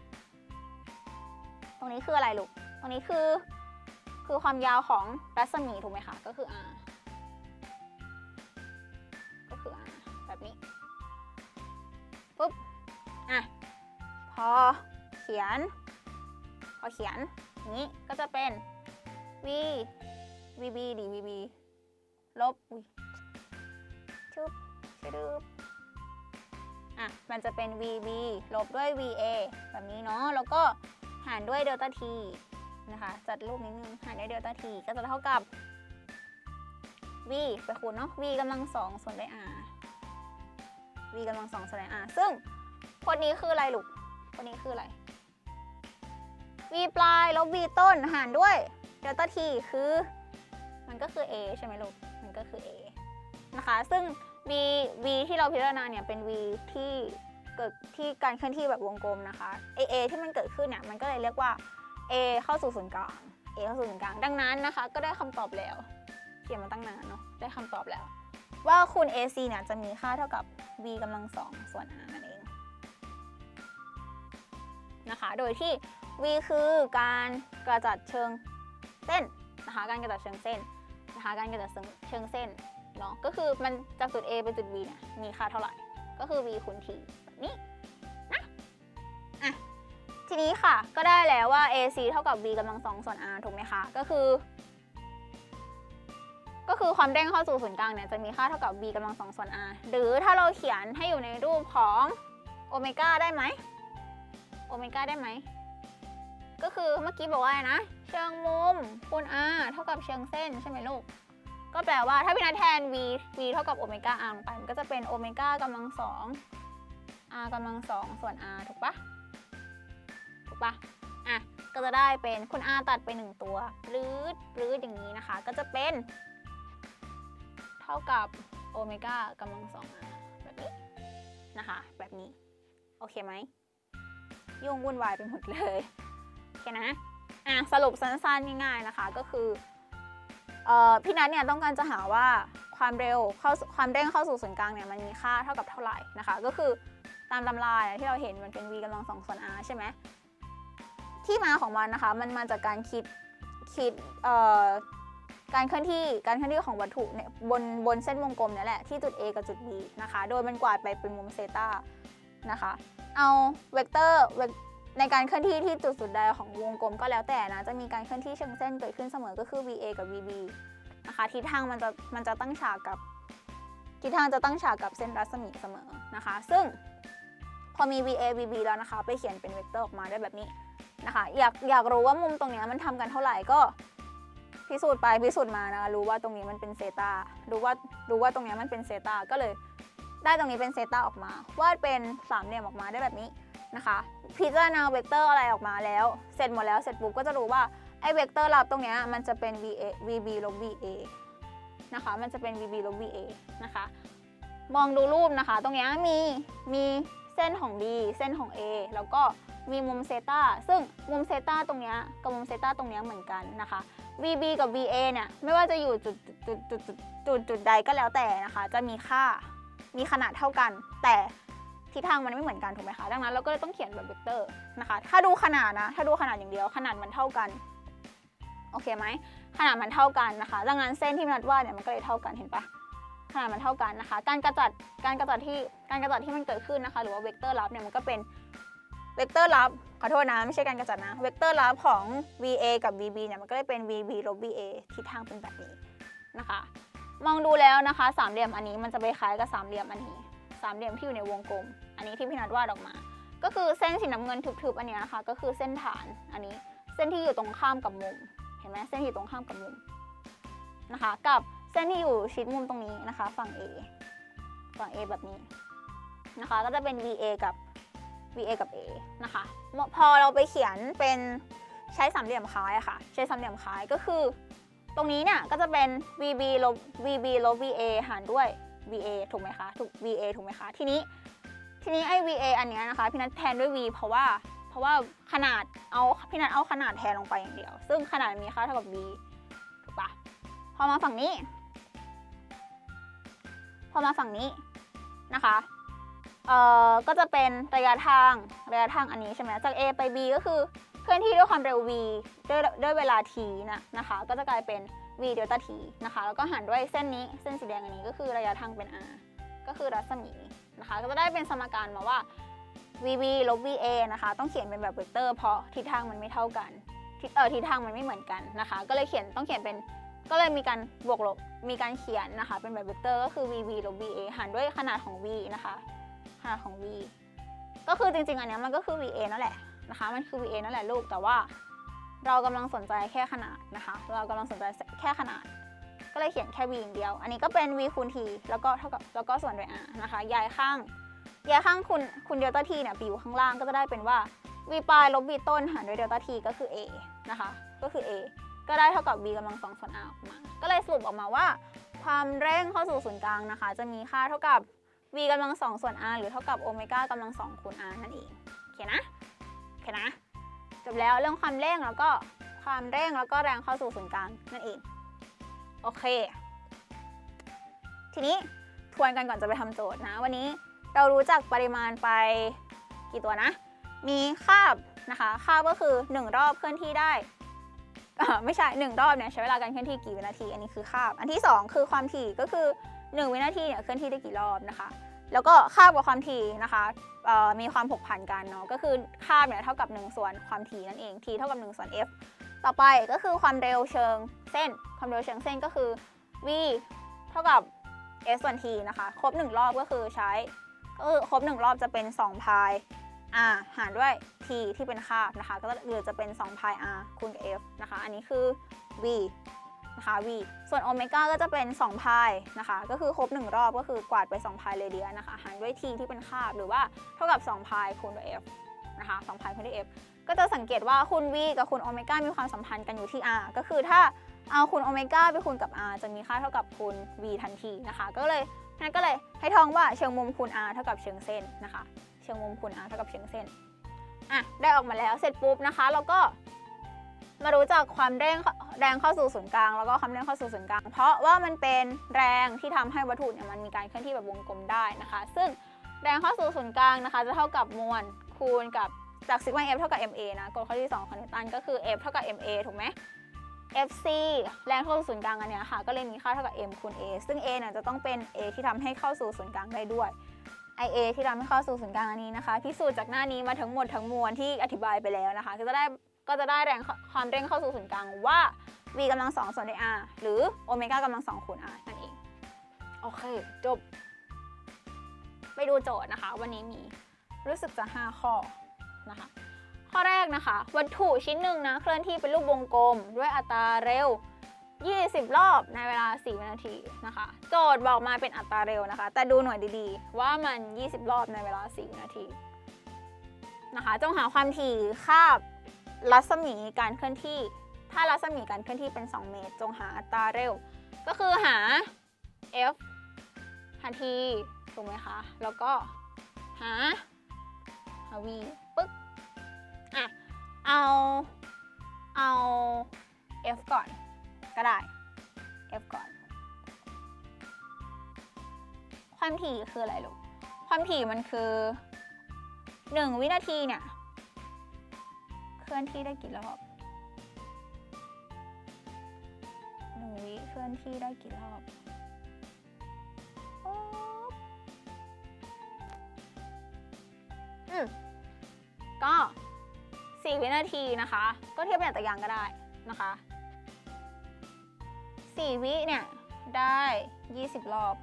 ตรงนี้คืออะไรลูกตรงนี้คือคือความยาวของรัศมีถูกไหมคะก็คือ r ก็คือ r แบบนี้ปุ๊บอ่ะพอเขียนพอเขียนอย่างนี้ก็จะเป็น v vb ดี vb ลบอุ้ยชุบชุบอ่ะมันจะเป็น vb ลบด้วย va แบบนี้เนาะแล้วก็หารด้วยเดลต้า t นะคะจัดรูปนิดนึงหารด้วยเดลต้า t ก็จะเท่ากับ v ไปคูณเนาะ v กำลังสองส่วนด้วย r v กำลังสองส่วนด้วย r ซึ่งคนนี้คืออะไรลูกคนนี้คืออะไร v ปลายลบ v ต้นหารด้วยเดลต้า t คือมันก็คือ a ใช่ไหมลูกมันก็คือ a นะคะซึ่ง v v ที่เราพิจารณาเนี่ยเป็น v ที่เกิดที่การเคลื่อนที่แบบวงกลมนะคะ a a ที่มันเกิดขึ้นเนี่ยมันก็เลยเรียกว่า a เข้าสู่ศูนย์กลาง a เข้าสู่ศูนย์กลางดังนั้นนะคะก็ได้คำตอบแล้วเขียนมาตั้งนานเนาะได้คำตอบแล้วว่าคูณ ac เนี่ยจะมีค่าเท่ากับ v กำลังสองส่วน r นั่นเองนะคะโดยที่ v คือการกระจัดเชิงเส้นนะคะการกระจัดเชิงเส้นนะคะการกระจัดเชิงเส้นเนาะก็คือมันจากจุด A ไปจุด B เนี่ยมีค่าเท่าไหร่ก็คือ v คูณ t แบบนี้นะอ่ะทีนี้ค่ะก็ได้แล้วว่า ac เท่ากับ v กำลังสองส่วน r ถูกไหมคะก็คือก็คือความเด้งเข้าสู่ศูนย์กลางเนี่ยจะมีค่าเท่ากับ v กำลังสองส่วน r หรือถ้าเราเขียนให้อยู่ในรูปของโอเมก้าได้ไหมโอเมก้าได้ไหมก็คือเมื่อกี้บอกว่าอะไรนะเชิงมุมคูณ r เท่ากับเชิงเส้นใช่ไหมลูกก็แปลว่าถ้าพี่นัทแทน v v เท่ากับโอเมก้า r ลงไปมันก็จะเป็นโอเมก้ากำลังสอง r กำลังสองส่วน r ถูกปะถูกปะออ่ะก็จะได้เป็นคุณ r ตัดไปหนึ่งตัวปลื้ดปลื้ดอย่างนี้นะคะก็จะเป็นเท่ากับโอเมก้ากำลังสอง r แบบนี้นะคะแบบนี้โอเคไหมยุ่งวุ่นวายไปหมดเลยโอเคนะอ่ะสรุปสั้นๆง่ายๆนะคะก็คือเอ่อพี่นัทเนี่ยต้องการจะหาว่าความเร็วเข้าความเร่งเข้าสู่ศูนย์กลางเนี่ยมันมีค่าเท่ากับเท่าไหร่นะคะก็คือตามตำราที่เราเห็นมันเป็น v กำลังสองส่วน r ใช่ไหมที่มาของมันนะคะมันมาจากการคิดคิดเอ่อการเคลื่อนที่การเคลื่อนที่ของวัตถุเนี่ยบนบนเส้นวงกลมนี่แหละที่จุด A กับจุด B นะคะโดยมันกวาดไปเป็นมุมเซตานะคะเอาเวกเตอร์ในการเคลื่อนที่ที่จุดสุดใดของวงกลมก็แล้วแต่นะจะมีการเคลื่อนที่เชิงเส้นเกิดขึ้นเสมอก็คือ วี เอ กับ วี บี นะคะทิศทางมันจะมันจะตั้งฉากกับทิศทางจะตั้งฉากกับเส้นรัศมีเสมอนะคะซึ่งพอมี วี เอ วี บี แล้วนะคะไปเขียนเป็นเวกเตอร์ออกมาได้แบบนี้นะคะอยากอยากรู้ว่ามุมตรงนี้มันทำกันเท่าไหร่ก็พิสูจน์ไปพิสูจน์มานะรู้ว่าตรงนี้มันเป็นเซตารู้ว่ารู้ว่าตรงนี้มันเป็นเซตาก็เลยได้ตรงนี้เป็นเซตาออกมาวาดเป็นสามเหลี่ยมออกมาได้แบบนี้นะคะพิจารณาเวกเตอร์อะไรออกมาแล้วเสร็จหมดแล้วเสร็จปุ๊บก็จะรู้ว่าไอ้เวกเตอร์ลับตรงนี้มันจะเป็น วี เอ วี บี ลบ วี เอ นะคะมันจะเป็น วี บี ลบ วี เอ นะคะมองดูรูปนะคะตรงนี้มีมีเส้นของ D เส้นของ A แล้วก็มีมุมเซตาซึ่งมุมเซตาตรงนี้กับมุมเซตาตรงนี้เหมือนกันนะคะ วี บี กับ วี เอ เนี่ยไม่ว่าจะอยู่จุดจุดจุดจุดจุดจุดใดก็แล้วแต่นะคะจะมีค่ามีขนาดเท่ากันแต่ทิศทางมันไม่เหมือนกันถูกไหมคะดังนั้นเราก็เลยต้องเขียนแบบเวกเตอร์นะคะถ้าดูขนาดนะถ้าดูขนาดอย่างเดียวขนาดมันเท่ากันโอเคไหมขนาดมันเท่ากันนะคะดังนั้นเส้นที่นัดวาดเนี่ยมันก็เลยเท่ากันเห็นปะขนาดมันเท่ากันนะคะการกระจัดการกระจัดที่การกระจัดที่มันเกิดขึ้นนะคะหรือว่าเวกเตอร์ลับเนี่ยมันก็เป็นเวกเตอร์ลับขอโทษนะไม่ใช่การกระจัดนะเวกเตอร์ลับของ วี เอ กับ วี บี เนี่ยมันก็ได้เป็น วี บี ลบ วี เอ ทิศทางเป็นแบบนี้นะคะมองดูแล้วนะคะสามเหลี่ยมอันนี้มันจะไปคล้ายกับสามเหลี่ยมอันนี้สามเหลี่ยมที่อยู่ในวงกลมอันนี้ที่พี่นัทวาดออกมาก็คือเส้นสีน้ำเงินทึบๆอันนี้นะคะก็คือเส้นฐานอันนี้เส้นที่อยู่ตรงข้ามกับมุมเห็นไหมเส้นที่อยู่ตรงข้ามกับมุมนะคะกับเส้นที่อยู่ชิดมุมตรงนี้นะคะฝั่ง A ฝั่ง A แบบนี้นะคะก็จะเป็น วี เอ กับ วี เอ กับ A นะคะพอเราไปเขียนเป็นใช้สามเหลี่ยมคล้ายอะค่ะใช้สามเหลี่ยมคล้ายก็คือตรงนี้เนี่ยก็จะเป็น วี บี ลบ วี บี ลบ วี เอ หารด้วย วี เอ ถูกไหมคะถูก วี เอ ถูกไหมคะทีนี้ทีนี้ไอ้ วี เอ อันนี้นะคะพี่นัทแทนด้วย V เพราะว่าเพราะว่าขนาดเอาพี่นัทเอาขนาดแทนลงไปอย่างเดียวซึ่งขนาดมีค่าเท่ากับ V ถูกปะพอมาฝั่งนี้พอมาฝั่งนี้นะคะเอ่อก็จะเป็นระยะทางระยะทางอันนี้ใช่ไหมจาก A ไป B ก็คือเคลื่อนที่ด้วยความเร็ว v ด้วยด้วยเวลา t นะนะคะก็จะกลายเป็น v เดลต้า t นะคะแล้วก็หารด้วยเส้นนี้เส้นสีแดงอันนี้ก็คือระยะทางเป็น r ก็คือรัศมีนะคะก็จะได้เป็นสมการมาว่า vb ลบ va นะคะต้องเขียนเป็นแบบเวกเตอร์เพราะทิศทางมันไม่เท่ากันทิศเออทิศทางมันไม่เหมือนกันนะคะก็เลยเขียนต้องเขียนเป็นก็เลยมีการบวกลบมีการเขียนนะคะเป็นแบบเวกเตอร์ก็คือ vb ลบ va หารด้วยขนาดของ v นะคะขนาดของ v ก็คือจริงๆอันนี้มันก็คือ va นั่นแหละนะคะมันคือ va นั่นแหละลูกแต่ว่าเรากำลังสนใจแค่ขนาดนะคะเรากำลังสนใจแค่ขนาดก็เลยเขียนแค่ v อย่างเดียวอันนี้ก็เป็น v คูณ t แล้วก็เท่ากับแล้วก็ส่วนด้วย r นะคะย้ายข้างย้ายข้างคุณคุณเดลต้า t เนี่ยไปอยู่ข้างล่างก็จะได้เป็นว่า v ปลายลบ v ต้นหารด้วยเดลต้า t ก็คือ a นะคะก็คือ a ก็ได้เท่ากับ v กำลังสองส่วน r ออกมาก็เลยสรุปออกมาว่าความเร่งเข้าสู่ศูนย์กลางนะคะจะมีค่าเท่ากับ v กำลังสองส่วน r หรือเท่ากับโอเมก้ากำลังสองคูณ r นั่นเองโอเคนะโอเคนะจบแล้วเรื่องความเร่งแล้วก็ความเร่งแล้วก็แรงเข้าสู่ศูนย์กลางนั่นเองโอเคทีนี้ทวนกันก่อนจะไปทำโจทย์นะวันนี้เรารู้จักปริมาณไปกี่ตัวนะมีคาบนะคะคาบก็คือหนึ่งรอบเคลื่อนที่ได้ไม่ใช่หนึ่งรอบเนี่ยใช้เวลาการเคลื่อนที่กี่วินาทีอันนี้คือคาบอันที่สองคือความถี่ก็คือหนึ่งวินาทีเนี่ยเคลื่อนที่ได้กี่รอบนะคะแล้วก็คาบกับความถี่นะคะมีความผกผันกันเนาะก็คือคาบเนี่ยเท่ากับหนึ่งส่วนความถี่นั่นเอง t เท่ากับหนึ่งส่วน f ต่อไปก็คือความเร็วเชิงเส้นความเร็วเชิงเส้นก็คือ v เท่ากับ s ส่วน t นะคะครบหนึ่งรอบก็คือใช้ก็คือครบหนึ่งรอบจะเป็นสองพาย r หารด้วย t ที่เป็นคาบนะคะก็เหลือจะเป็นสองพาย r คูณกับ f นะคะอันนี้คือ v นะคะ v ส่วนโอเมก้าก็จะเป็นสองพายนะคะก็คือครบหนึ่งรอบก็คือกวาดไปสองพายเรเดียนนะคะหารด้วย t ที่เป็นคาบหรือว่าเท่ากับสองพายคูณด้วย f นะคะสองพายคูณด้วย f ก็จะสังเกตว่าคุณ v กับคุณโอเมก้ามีความสัมพันธ์กันอยู่ที่ r ก็คือถ้าเอาคุณโอเมก้าไปคูณกับ r จะมีค่าเท่ากับคุณ v ทันทีนะคะก็เลยนั่นก็เลยให้ท่องว่าเชิงมุมคูณ r เท่ากับเชิงเส้นนะคะเชิงมุมคูณ r เท่ากับเชิงเส้นอ่ะได้ออกมาแล้วเสร็จปุ๊บนะคะแล้วก็มารู้จักความแรงแรงเข้าสู่ศูนย์กลางแล้วก็ความแรงเข้าสู่ศูนย์กลางเพราะว่ามันเป็นแรงที่ทำให้วัตถุเนี่ยมันมีการเคลื่อนที่แบบวงกลมได้นะคะซึ่งแรงเข้าสู่ศูนย์กลางนะคะจะเท่ากับมวลคูณกับจากซิกมา F เท่ากับ ma นะกฎข้อที่สองของนิวตันก็คือ F เท่ากับ ma ถูกไหม fc แรงเข้าสู่ศูนย์กลางอันเนี้ยค่ะก็เลยมีค่าเท่ากับ m คูณ a ซึ่ง a เนี่ยจะต้องเป็น a ที่ทำให้เข้าสู่ศูนย์กลางได้ด้วย ia ที่ทำให้เข้าสู่ศูนย์กลางอันนี้นะคะพิสูจน์จากหน้านี้มาทั้งหมดทั้งมวลที่อธิบายไปแล้วนะคะก็จะได้ก็จะได้แรงความเร่งเข้าสู่ศูนย์กลางว่า v กำลังสองส่วนด้วย r หรือโอเมก้ากำลังสองคูณ r นั่นเองโอเคจบไปดูโจทย์นะคะวันนี้มีรู้สึกจะห้าข้อนะคะข้อแรกนะคะวัตถุชิ้นหนึ่งนะเคลื่อนที่เป็นรูปวงกลมด้วยอัตราเร็วยี่สิบรอบในเวลาสี่วินาทีนะคะโจทย์บอกมาเป็นอัตราเร็วนะคะแต่ดูหน่วยดีๆว่ามันยี่สิบรอบในเวลาสี่วินาทีนะคะจงหาความถี่คาบรัศมีการเคลื่อนที่ถ้ารัศมีการเคลื่อนที่เป็นสองเมตรจงหาอัตราเร็วก็คือหา f หา t ถูกไหมคะแล้วก็หาหา v ปึ๊กอ่ะเอาเอา f ก่อนก็ได้ f ก่อนความถี่คืออะไรลูกความถี่มันคือหนึ่งวินาทีเนี่ยเคลื่อนที่ได้กี่รอบหนึ่งวิเคลื่อนที่ได้กี่รอบอืมก็สี่วินาทีนะคะก็เทียบเป็นอัตยางก็ได้นะคะสี่วิเนี่ยได้ยี่สิบรอบ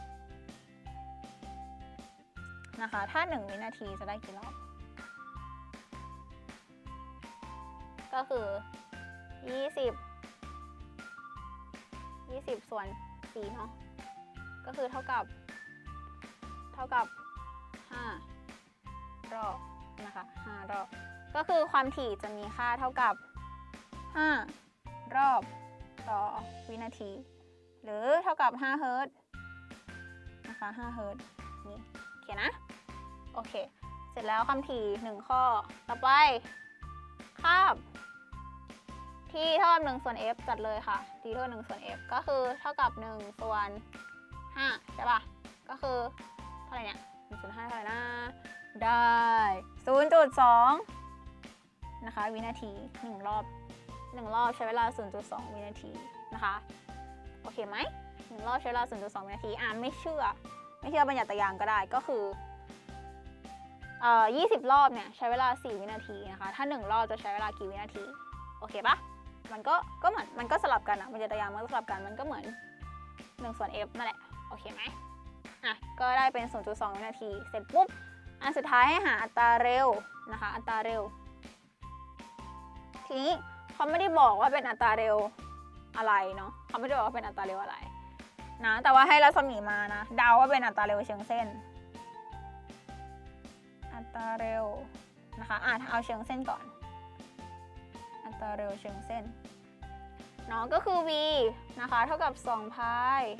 นะคะถ้าหนึ่งวินาทีจะได้กี่รอบก็คือยี่สิบ ยี่สิบส่วนสี่เนาะก็คือเท่ากับเท่ากับห้ารอบนะคะห้ารอบก็คือความถี่จะมีค่าเท่ากับห้ารอบต่อวินาทีหรือเท่ากับห้าเฮิร์ตซ์นะคะห้าเฮิร์ตซ์นี่โอเคนะโอเคเสร็จแล้วความถี่หนึ่งข้อต่อไปคาบที่เท่ากับหนึ่งส่วน f จัดเลยค่ะที่เท่ากับหนึ่งส่วน f ก็คือเท่ากับหนึ่งส่วนห้าใช่ป่ะก็คือเท่าไหร่เนี่ยหนึ่งส่วนห้าเท่าไหร่นะได้ ศูนย์จุดสอง นะคะวินาทีหนึ่งรอบหนึ่งรอบใช้เวลา ศูนย์จุดสอง วินาทีนะคะโอเคไหมหนึ่งรอบใช้เวลา ศูนย์จุดสอง วินาทีอ่านไม่เชื่อไม่เชื่อบัญญัติยางก็ได้ก็คือเอ่อยี่สิบรอบเนี่ยใช้เวลาสี่วินาทีนะคะถ้าหนึ่งรอบจะใช้เวลากี่วินาทีโอเคปะมันก็ก็เหมือนมันก็สลับกันอะบัญญัติยางมันก็สลับกันมันก็เหมือนหนึ่งส่วน f นั่นแหละโอเคไหมอ่ะก็ได้เป็น ศูนย์จุดสอง วินาทีเสร็จปุ๊บอันสุดท้ายให้หาอัตราเร็วนะคะอัตราเร็วทีนี้เขาไม่ได้บอกว่าเป็นอัตราเร็วอะไรเนาะเขาไม่ได้บอกว่าเป็นอัตราเร็วอะไรนะแต่ว่าให้รัศมีมานะเดาว่าเป็นอัตราเร็วเชิงเส้นอัตราเร็วนะคะอ่ะเอาเชิงเส้นก่อนอัตราเร็วเชิงเส้นเนาะก็คือ v นะคะเท่ากับสองพาย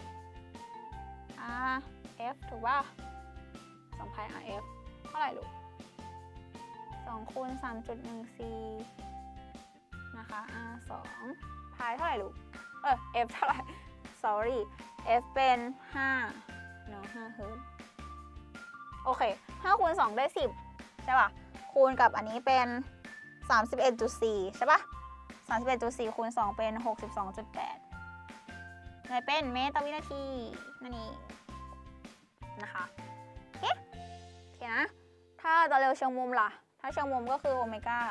r f ถูกป่ะสองพาย r f เท่าไหร่ลูกสองคูณ สามจุดหนึ่งสี่ นะคะ r สองพายเท่าไหร่ลูกเออ f เท่าไหร่ sorry f เป็นห้าเนาะห้าเฮิร์ตซ์โอเคห้าคูณสองได้สิบใช่ป่ะคูณกับอันนี้เป็น สามสิบเอ็ดจุดสี่ ใช่ป่ะ สามสิบเอ็ดจุดสี่ คูณสองเป็น หกสิบสองจุดแปด เลยเป็นเมตรต่อวินาทีนั่นเองนะคะโอเคโอเคนะถ้าจะเร็วเชิงมุมล่ะถ้าเชิงมุมก็คือโอเมก้า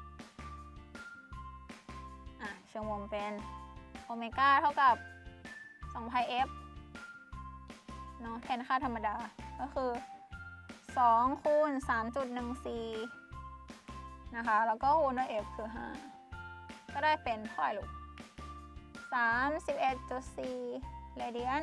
อ่ะเชิงมุมเป็นโอเมก้าเท่ากับสองพาย f เนาะแทนค่าธรรมดาก็คือสองคูณ สามจุดหนึ่งสี่ นะคะแล้วก็คูณด้วย f คือห้าก็ได้เป็นเท่าไหร่ลูก สามสิบเอ็ดจุดสี่ เรเดียน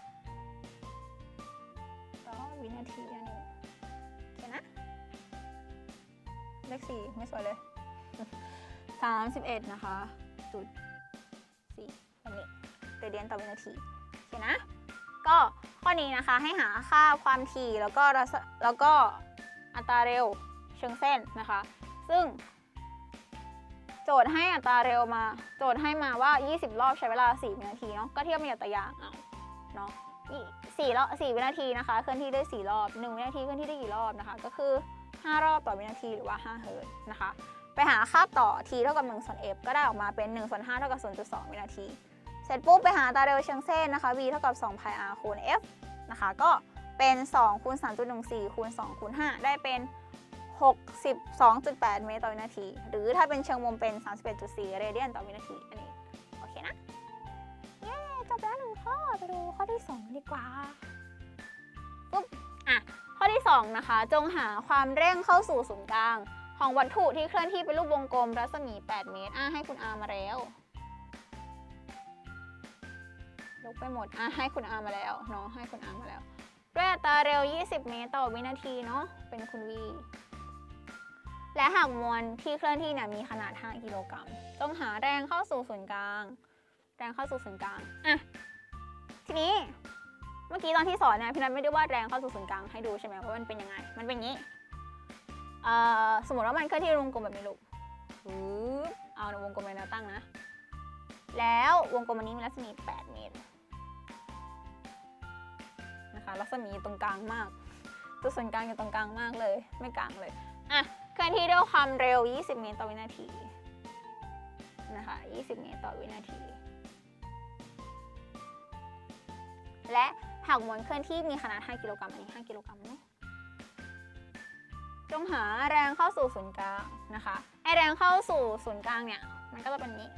ต่อวินาทีนั่นเองโอเคนะเลขสี่ไม่สวยเลยสามสิบเอ็ดนะคะจุดสี่อันนี้เรเดียนต่อวินาทีโอเคนะก็ข้อนี้นะคะให้หาค่าความถี่แล้วก็แล้วก็อัตราเร็วเชิงเส้นนะคะซึ่งโจทย์ให้อัตราเร็วมาโจทย์ให้มาว่ายี่สิบรอบใช้เวลาสี่วินาทีเนาะก็เทียบมาจากตัวอย่างเอาเนาะสี่รอบสี่วินาทีนะคะเคลื่อนที่ได้สี่รอบหนึ่งวินาทีเคลื่อนที่ได้กี่รอบนะคะก็คือห้ารอบต่อวินาทีหรือว่าห้าเฮิร์ตซ์นะคะไปหาค่าต่อ t เท่ากับหนึ่งส่วน f ก็ได้ออกมาเป็นหนึ่งส่วนห้าเท่ากับ ศูนย์จุดสอง วินาทีเสร็จปุ๊บไปหาอัตราเร็วเชิงเส้นนะคะ v เท่ากับสองพาย r คูณ f นะคะก็เป็นสองคูณ สามจุดหนึ่งสี่ คูณ สองคูณ ห้าได้เป็นหกสิบสองจุดแปด เมตรต่อวินาทีหรือถ้าเป็นเชิงมุมเป็น สามสิบเอ็ดจุดสี่ เรเดียนต่อวินาทีอันนี้โอเคนะเย้จบแล้วหนึ่งข้อไปดูข้อที่สองดีกว่าปุ๊บอ่ะข้อที่สองนะคะจงหาความเร่งเข้าสู่ศูนย์กลางของวัตถุที่เคลื่อนที่เป็นรูปวงกลมรัศมีแปดเมตรอ่ะให้คุณอามาแล้วลุกไปหมดอ่ะให้คุณอามาแล้วเนาะให้คุณอามาแล้วด้วยอัตราเร็วยี่สิบเมตรต่อวินาทีเนาะเป็นคุณวีและหากมวลที่เคลื่อนที่เนี่ยมีขนาดห้ากิโลกรัมจงหาแรงเข้าสู่ศูนย์กลางแรงเข้าสู่ศูนย์กลางอ่ะทีนี้เมื่อกี้ตอนที่สอนเนี่ยพี่นัทไม่ได้วาดแรงเข้าสู่ศูนย์กลางให้ดูใช่ไหมว่ามันเป็นยังไงมันเป็นอย่างนี้เอ่อสมมติว่ามันเคลื่อนที่วงกลมแบบนี้ลูกเอาในวงกลมเป็นแนวตั้งนะแล้ววงกลมอันนี้มีรัศมีแปดเมตรนะคะรัศมีตรงกลางมากตัวศูนย์กลางอยู่ตรงกลางมากเลยไม่กลางเลยอ่ะเคลื่อนที่ด้วยความเร็วยี่สิบเมตรต่อวินาทีนะคะยี่สิบเมตรต่อวินาทีและหากมวลเคลื่อนที่มีขนาดห้ากิโลกรัมอันนี้ห้ากิโลกรัมเนาะจงหาแรงเข้าสู่ศูนย์กลางนะคะไอแรงเข้าสู่ศูนย์กลางเนี่ยมันก็จะเป็นนี้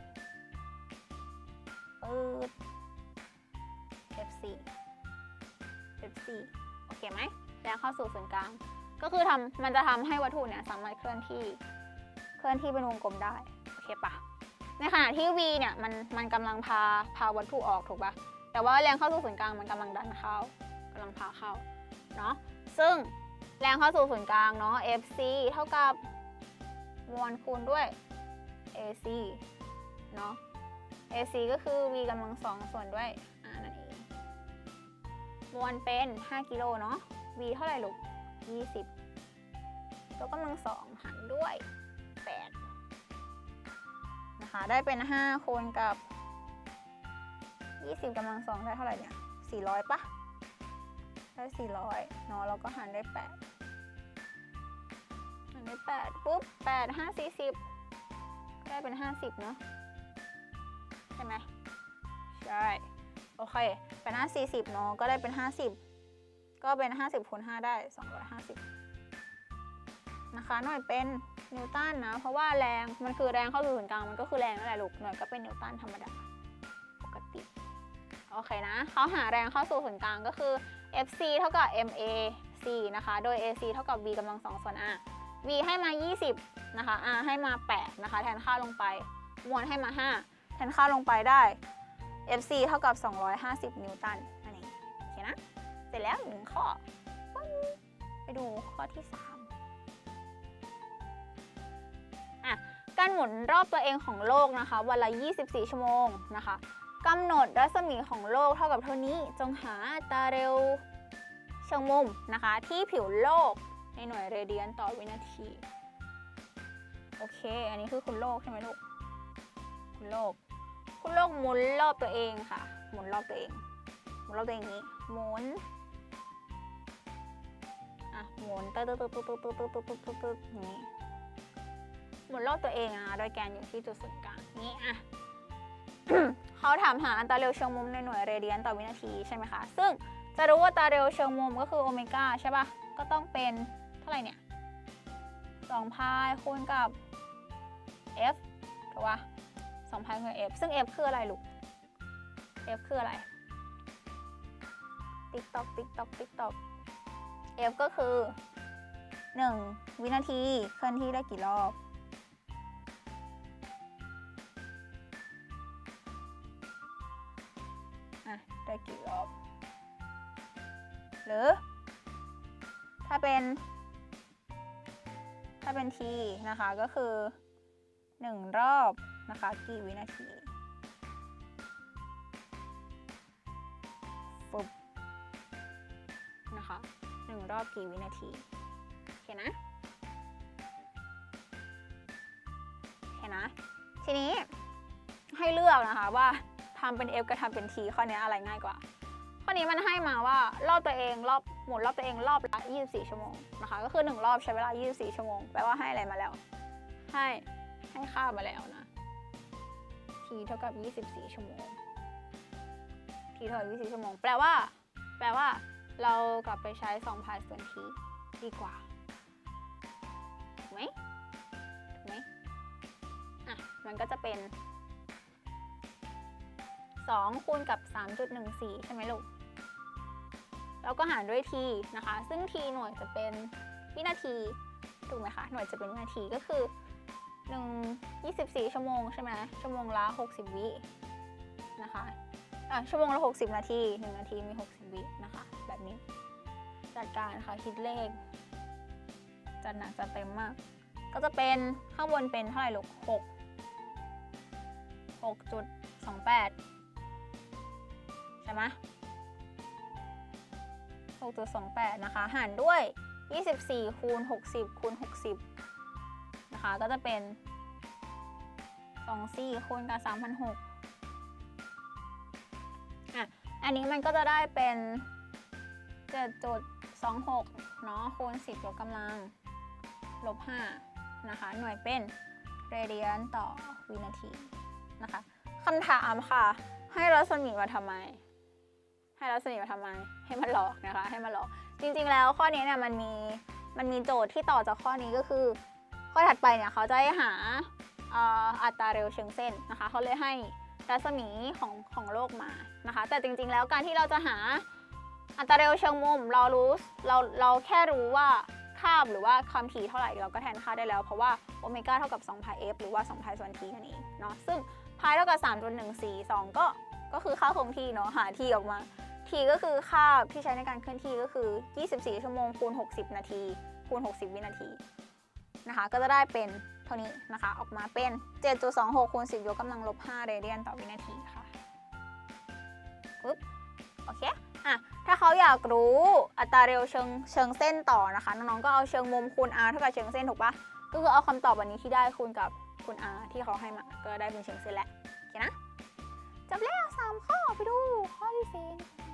ปืด Fc Fc โอเคไหมแรงเข้าสู่ศูนย์กลางก็คือทำมันจะทำให้วัตถุเนี่ยสามารถเคลื่อนที่เคลื่อนที่เป็นวงกลมได้โอเคปะในขณะที่ v เนี่ยมันมันกำลังพาพาวัตถุออกถูกปะแต่ว่าแรงเข้าสู่ศูนย์กลางมันกำลังดันเข้ากำลังพาเข้าเนาะซึ่งแรงเข้าสู่ศูนย์กลางเนาะ Fc เท่ากับมวลคูณด้วย Ac เนาะ Ac ก็คือ v กำลังสองส่วนด้วย r นั่นเองมวลเป็นห้ากิโลเนาะ v เท่าไหร่ลูกยี่สิบยกกำลังสองหารด้วยแปดนะคะได้เป็นห้าคูณกับยี่สิบกำลังสองได้เท่าไหร่เนี่ยสี่ร้อยปะได้สี่ร้อยเนาะแล้วก็หารได้แปดหารได้แปดปุ๊บแปด ห้า สี่สิบได้เป็นห้าสิบเนาะใช่ไหมใช่โอเคเป็นห้าสี่สิบเนาะก็ได้เป็นห้าสิบก็เป็นห้าสิบคูณห้าได้สองร้อยห้าสิบนะคะหน่วยเป็นนิวตันนะเพราะว่าแรงมันคือแรงเข้าสู่ศูนย์กลางมันก็คือแรงนั่นแหละลูกหน่วยก็เป็นนิวตันธรรมดาปกติโอเคนะเขาหาแรงเข้าสู่ศูนย์กลางก็คือ Fc เท่ากับ mac นะคะโดย ac เท่ากับ v กำลังสองส่วน r v ให้มายี่สิบนะคะ r ให้มาแปดนะคะแทนค่าลงไปมวลให้มาห้าแทนค่าลงไปได้ Fc เท่ากับสองร้อยห้าสิบนิวตันนั่นเองโอเคนะเสร็จแล้วหนึ่งข้อไปดูข้อที่สามอ่ะการหมุนรอบตัวเองของโลกนะคะวันละยี่สิบสี่ชั่วโมงนะคะกำหนดรัศมีของโลกเท่ากับเท่านี้จงหาอัตราเร็วเชิงมุมนะคะที่ผิวโลกในหน่วยเรเดียนต่อวินาทีโอเคอันนี้คือคุณโลกใช่ไหมลูกคุณโลกคุณโลกหมุนรอบตัวเองค่ะหมุนรอบตัวเองหมุนรอบตัวเองนี้หมุนอ่ะหมุนตึ๊ดตึ๊ดตึ๊ดตึ๊ดตึ๊ดตึ๊ดตึ๊ดตึ๊ดตึ๊ดตึ๊ดอย่างนี้หมุนรอบตัวเองนะโดยแกนอยู่ที่จุดศูนย์กลางนี้อ่ะ เขาถามหาอัตราเร็วเชิงมุมในหน่วยเรเดียนต่อวินาทีใช่ไหมคะซึ่งจะรู้ว่าอัตราเร็วเชิงมุมก็คือโอเมก้าใช่ป่ะก็ต้องเป็นเท่าไหร่เนี่ยสองพายคูณกับ f ถูกป่ะสองพายคูณ f ซึ่ง f คืออะไรลูก f คืออะไรติ๊กตอกติ๊กตอกติ๊กตอก f ก็คือหนึ่งวินาทีเคลื่อนที่ได้กี่รอบอ่ะได้กี่รอบหรือถ้าเป็นถ้าเป็น t นะคะก็คือหนึ่งรอบนะคะกี่วินาทีฟึบนะคะหนึ่งรอบกี่วินาทีโอเคนะโอเคนะทีนี้ให้เลือกนะคะว่าทำเป็น F กับทำเป็น T ข้อนี้อะไรง่ายกว่าข้อนี้มันให้มาว่ารอบตัวเองรอบหมุนรอบตัวเองรอบละยี่สิบสี่ชั่วโมงนะคะก็คือหนึ่งรอบใช้เวลายี่สิบสี่ชั่วโมงแปลว่าให้อะไรมาแล้วให้ให้ค่ามาแล้วนะ T เท่ากับยี่สิบสี่ชั่วโมง T เท่ากับยี่สิบสี่ชั่วโมงแปลว่าแปลว่าเรากลับไปใช้สองพายส่วน T ดีกว่าถูกไหมถูกไหมอ่ะมันก็จะเป็นสองคูณกับ สามจุดหนึ่งสี่ ใช่ไหมลูกแล้วก็หารด้วย t นะคะซึ่ง t หน่วยจะเป็นวินาทีถูกไหมคะหน่วยจะเป็นวินาทีก็คือหนึ่ง ยี่สิบสี่ชั่วโมงใช่ไหมชั่วโมงละหกสิบวินะคะอ่ะชั่วโมงละหกสิบนาทีหนึ่งนาทีมีหกสิบวินะคะแบบนี้จัดการค่ะคิดเลขจัดหนักจัดเต็มมากก็จะเป็นข้างบนเป็นเท่าไหร่ลูกหก หกจุดสองแปดใช่ไหม หกจุดสองแปด นะคะหารด้วยยี่สิบสี่คูณหกสิบคูณหกสิบนะคะก็จะเป็นสองสิบสี่คูณกับ สามพันหกร้อย อ่ะอันนี้มันก็จะได้เป็น เจ็ดจุดสองหก เนาะคูณสิบยกกำลังลบห้านะคะหน่วยเป็นเรเดียนต่อวินาทีนะคะคำถามค่ะให้รัศมีมาทำไมให้รัศมีมาทำไมให้มันหลอกนะคะให้มันหลอกจริงๆแล้วข้อนี้เนี่ยมันมีมันมีโจทย์ที่ต่อจากข้อนี้ก็คือข้อถัดไปเนี่ยเขาจะให้หาอัตราเร็วเชิงเส้นนะคะเขาเลยให้รัศมีของของโลกมานะคะแต่จริงๆแล้วการที่เราจะหาอัตราเร็วเชิงมุมเรารู้เราเราแค่รู้ว่าค่าหรือว่าความถี่เท่าไหร่เราก็แทนค่าได้แล้วเพราะว่าโอเมก้าเท่ากับสองพาย f หรือว่าสองพายส่วน t นั่นเองเนาะซึ่งพายเท่ากับ สามจุดหนึ่งสี่สอง ก็ก็คือค่าคงที่เนาะหา t ออกมา t ก็คือค่าที่ใช้ในการเคลื่อนที่ก็คือยี่สิบสี่ชั่วโมงคูณหกสิบนาทีคูณหกสิบวินาทีนะคะก็จะได้เป็นเท่านี้นะคะออกมาเป็น เจ็ดจุดสองหก คูณสิบยกกำลังลบห้าเรเดียนต่อวินาทีค่ะปึ๊บโอเคอ่ะถ้าเขาอยากรู้อัตราเร็วเชิงเชิงเส้นต่อนะคะน้องๆก็เอาเชิงมุมคูณ r เท่ากับเชิงเส้นถูกปะก็คือเอาคำตอบวันนี้ที่ได้คูณกับคูณ r ที่เขาให้มาก็ได้เป็นเชิงเส้นแหละโอเคนะจบแล้วสามข้อไปดูข้อที่สี่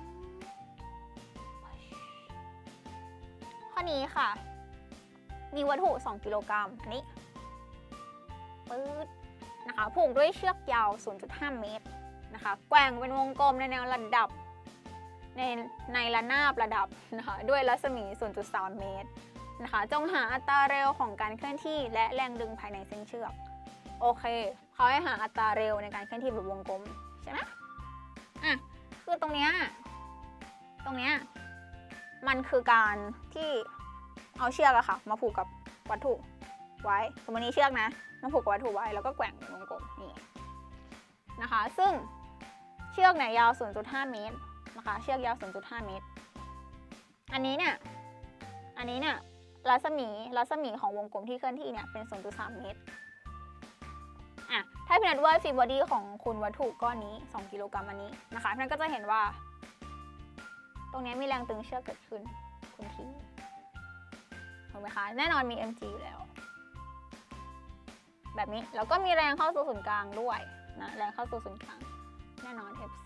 ข้อนี้ค่ะมีวัตถุสองกิโลกรัมอันนี้ปื๊ดนะคะผูกด้วยเชือกยาว ศูนย์จุดห้า เมตรนะคะแกว่งเป็นวงกลมในแนวระดับในในระนาบระดับนะคะด้วยรัศมี ศูนย์จุดสาม เมตรนะคะจงหาอัตราเร็วของการเคลื่อนที่และแรงดึงภายในเส้นเชือกโอเคเขาให้หาอัตราเร็วในการเคลื่อนที่แบบวงกลมใช่ไหมอ่ะคือตรงเนี้ยตรงเนี้ยมันคือการที่เอาเชือกอะค่ะมาผูกกับวัตถุไว้สมมตินี้เชือกนะมาผูกกับวัตถุไว้แล้วก็แกว่งเป็นวงกลมนี่นะคะซึ่งเชือกเนี่ยยาว ศูนย์จุดห้า เมตรนะคะเชือกยาว ศูนย์จุดห้า เมตรอันนี้เนี่ยอันนี้เนี่ยรัศมีรัศมีของวงกลมที่เคลื่อนที่เนี่ยเป็น ศูนย์จุดสาม เมตรอ่ะถ้าพี่นัทว่าฟรีบอดี้ของคุณวัตถุก้อนนี้สองกิโลกรัมอันนี้นะคะพี่นัทก็จะเห็นว่าตรงนี้มีแรงตึงเชือกเกิดขึ้นคุณทีถูกไหมคะแน่นอนมี เอ็ม จี อยู่แล้วแบบนี้แล้วก็มีแรงเข้าสู่ศูนย์กลางด้วยนะแรงเข้าสู่ศูนย์กลางแน่นอน เอฟ ซี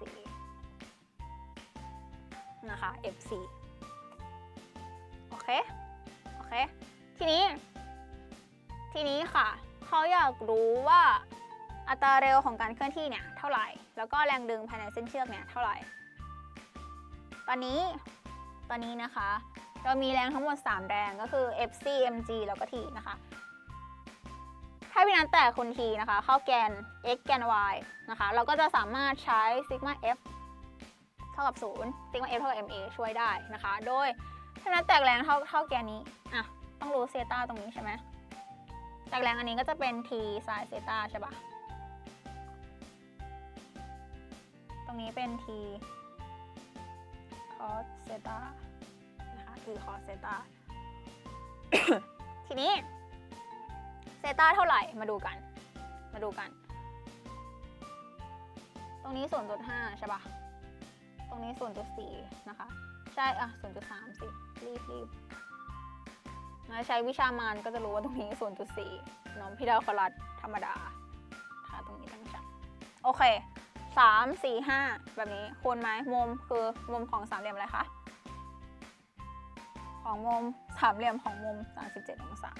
นะคะ เอฟ ซี โอเคโอเคทีนี้ทีนี้ค่ะเขาอยากรู้ว่าอัตราเร็วของการเคลื่อนที่เนี่ยเท่าไหร่แล้วก็แรงดึงภายในเส้นเชือกเนี่ยเท่าไหร่ตอนนี้ตอนนี้นะคะเรามีแรงทั้งหมดสามแรงก็คือ เอฟ ซี เอ็ม จี แล้วก็ T นะคะถ้าพี่นัทแตกคุณ T นะคะเข้าแกน x แกน y นะคะเราก็จะสามารถใช้ซิกมา f เท่ากับศูนย์ซิกมา f เท่ากับ ma ช่วยได้นะคะโดยถ้านัทแตกแรงเท่าเท่าแกนนี้อ่ะต้องรู้เซตาตรงนี้ใช่ไหมแตกแรงอันนี้ก็จะเป็น t ไซน์เซตาใช่ปะตรงนี้เป็น t cos เซตานะคะ t cos เซตา ทีนี้เซตาเท่าไหร่มาดูกันมาดูกันตรงนี้ ศูนย์จุดห้า ใช่ปะตรงนี้ ศูนย์จุดสี่ นะคะใช่อ่ะ ศูนย์จุดสาม สิรีบรีบนะใช้วิชามานก็จะรู้ว่าตรงนี้ ศูนย์จุดสี่ น้องพิดาคลัสธรรมดาค่ะตรงนี้ตั้งฉากโอเคสาม สี่ ห้าแบบนี้คูณไหมมุมคือมุมของสามเหลี่ยมอะไรคะของมุมสามเหลี่ยมของมุมสามสิบเจ็ดองศา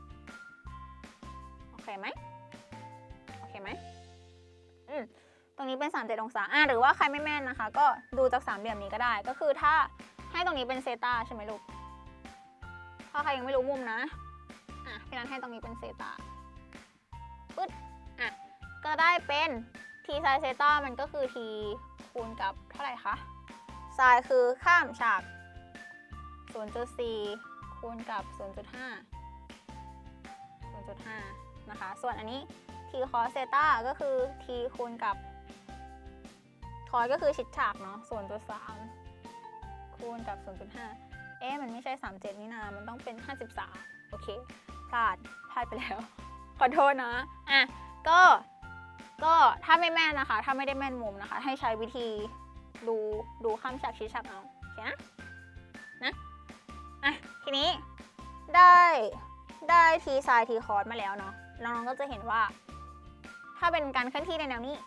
โอเคไหมโอเคไหมอืมตรงนี้เป็นสามสิบเจ็ดองศาอ่ะหรือว่าใครไม่แม่นนะคะก็ดูจากสามเหลี่ยมนี้ก็ได้ก็คือถ้าให้ตรงนี้เป็นเซตาใช่ไหมลูกถ้าใครยังไม่รู้มุมนะอ่ะพี่นัทให้ตรงนี้เป็นเซตาปึ๊ดอ่ะก็ได้เป็นทีไซน์เซตามันก็คือ t คูณกับเท่าไหร่คะไซน์คือข้ามฉาก ศูนย์จุดสี่ คูณกับ ศูนย์จุดห้า ศูนย์จุดห้า นะคะส่วนอันนี้ t cos เซตาก็คือ t คูณกับ cos ก็คือชิดฉากเนาะ ศูนย์จุดสาม คูณกับ ศูนย์จุดห้า เอ๊ะมันไม่ใช่สามสิบเจ็ดนี่นามันต้องเป็นห้าสิบสามโอเคพลาดพลาดไปแล้วขอโทษนะอ่ะก็ก็ถ้าไม่แม่นนะคะถ้าไม่ได้แม่นมุมนะคะให้ใช้วิธีดูดูข้ามฉากชี้ฉากเอาโอเคนะนะอ่ะทีนี้ได้ได้ทีไซน์ทีคอสมาแล้วเนาะน้องๆก็จะเห็นว่าถ้าเป็นการเคลื่อนที่ในแนวนี้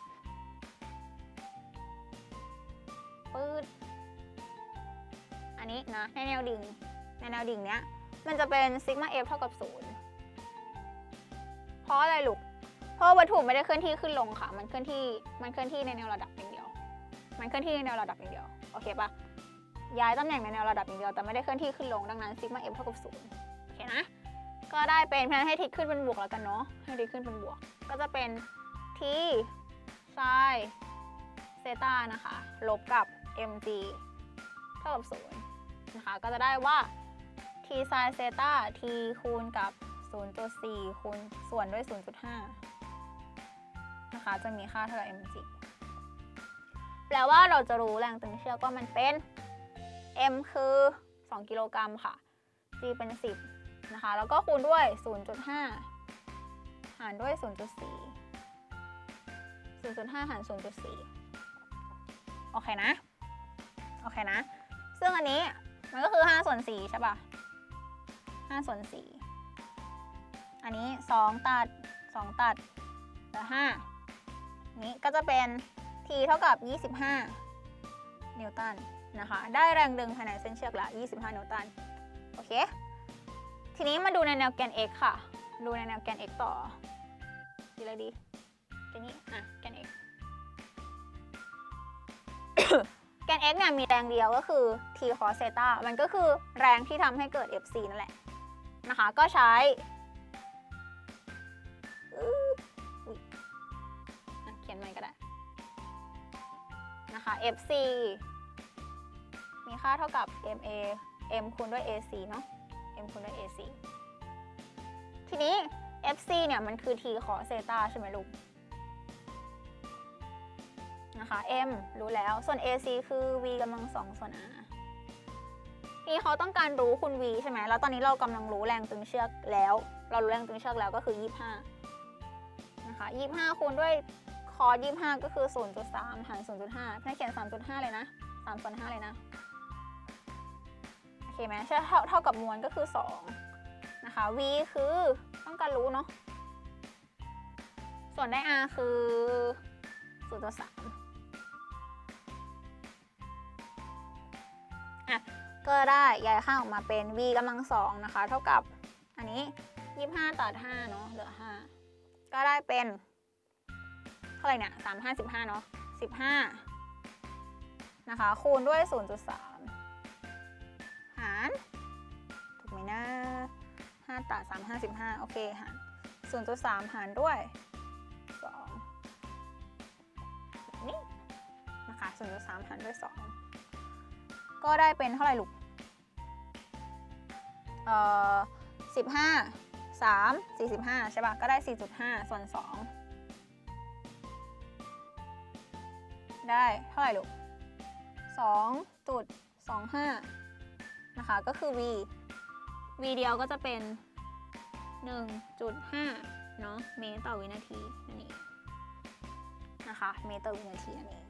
ปื๊ดอันนี้นะในแนวดิ่งในแนวดิ่งเนี้ยมันจะเป็นซิกมาเอฟเท่ากับศูนย์เพราะอะไรลูกเพราะวัตถุไม่ได้เคลื่อนที่ขึ้นลงค่ะมันเคลื่อนที่มันเคลื่อนที่ในแนวระดับอย่างเดียวมันเคลื่อนที่ในแนวระดับอย่างเดียวโอเคปะย้ายตำแหน่งในแนวระดับอย่างเดียวแต่ไม่ได้เคลื่อนที่ขึ้นลงดังนั้นซิกมาเอฟเท่ากับศูนย์โอเคนะก็ได้เป็นเพราะฉะนั้นให้ทิศขึ้นเป็นบวกแล้วกันเนาะให้ทิศขึ้นเป็นบวกก็จะเป็นทีไซน์เซตานะคะลบกับ mg เท่ากับศูนย์นะคะก็จะได้ว่า t ไซน์เซตา t คูณกับ ศูนย์จุดสี่ คูณส่วนด้วย ศูนย์จุดห้า นะคะจะมีค่าเท่ากับ mg แปลว่าเราจะรู้แรงตึงเชือกว่ามันเป็น m คือสองกิโลกรัมค่ะ g เป็นสิบนะคะแล้วก็คูณด้วย ศูนย์จุดห้า หารด้วย ศูนย์จุดสี่ ศูนย์จุดห้า หาร ศูนย์จุดสี่ โอเคนะโอเคนะซึ่งอันนี้มันก็คือห้าส่วนสี่ใช่ป่ะห้าส่วนสี่อันนี้สองตัดสองตัดเหลือห้านี้ก็จะเป็น t เท่ากับยี่สิบห้านิวตันนะคะได้แรงดึงภายในเส้นเชือกละยี่สิบห้านิวตันโอเคทีนี้มาดูในแนวแกน x ค่ะดูในแนวแกน x ต่อดีเลยดีแกนนี้อ่ะแกน x แกน x เนี่ยมีแรงเดียวก็คือ t cos เซตามันก็คือแรงที่ทำให้เกิด fc นั่นแหละนะคะก็ใช้เขียนใหม่ก็ได้นะคะ fc มีค่าเท่ากับ ma m คูณด้วย ac เนาะ m คูณด้วย ac ทีนี้ fc เนี่ยมันคือ t cos เซตาใช่ไหมลูกนะคะ m รู้แล้วส่วน ac คือ v กำลังสองส่วน r นี่เขาต้องการรู้คุณ v ใช่ไหมแล้วตอนนี้เรากำลังรู้แรงตึงเชือกแล้วเรารู้แรงตึงเชือกแล้วก็คือยี่สิบห้านะคะยี่สิบห้าคูณด้วยคอยี่สิบห้าก็คือ ศูนย์จุดสาม หาร ศูนย์จุดห้า พี่เขียน สามจุดห้า เลยนะสามส่วนห้าเลยนะโอเคไหมใช่เท่าเท่ากับมวลก็คือสองนะคะ v คือต้องการรู้เนาะส่วนได้ r คือ ศูนย์จุดสาม อ่ะก็ได้ย้ายค่าออกมาเป็น v กำลังสองนะคะเท่ากับอันนี้ยี่สิบห้าตัดห้าเนาะเหลือห้าก็ได้เป็นเท่าไหร่เนี่ยสาม ห้า สิบห้าเนาะสิบห้านะคะคูณด้วย ศูนย์จุดสาม หารถูกไหมนะห้าตัดสาม ห้า สิบห้าโอเคหาร ศูนย์จุดสาม หารด้วยสองนี่นะคะ ศูนย์จุดสาม หารด้วยสองก็ได้เป็นเท่าไหร่ลูกเอ่อสิบห้า สาม สี่สิบห้าใช่ป่ะก็ได้ สี่จุดห้า ส่วนสองได้เท่าไหร่ลูก สองจุดสองห้า นะคะก็คือ v v เดียวก็จะเป็น หนึ่งจุดห้าเนาะเมตรต่อวินาทีนั่นเองนะคะเมตรต่อวินาทีนั่นเอง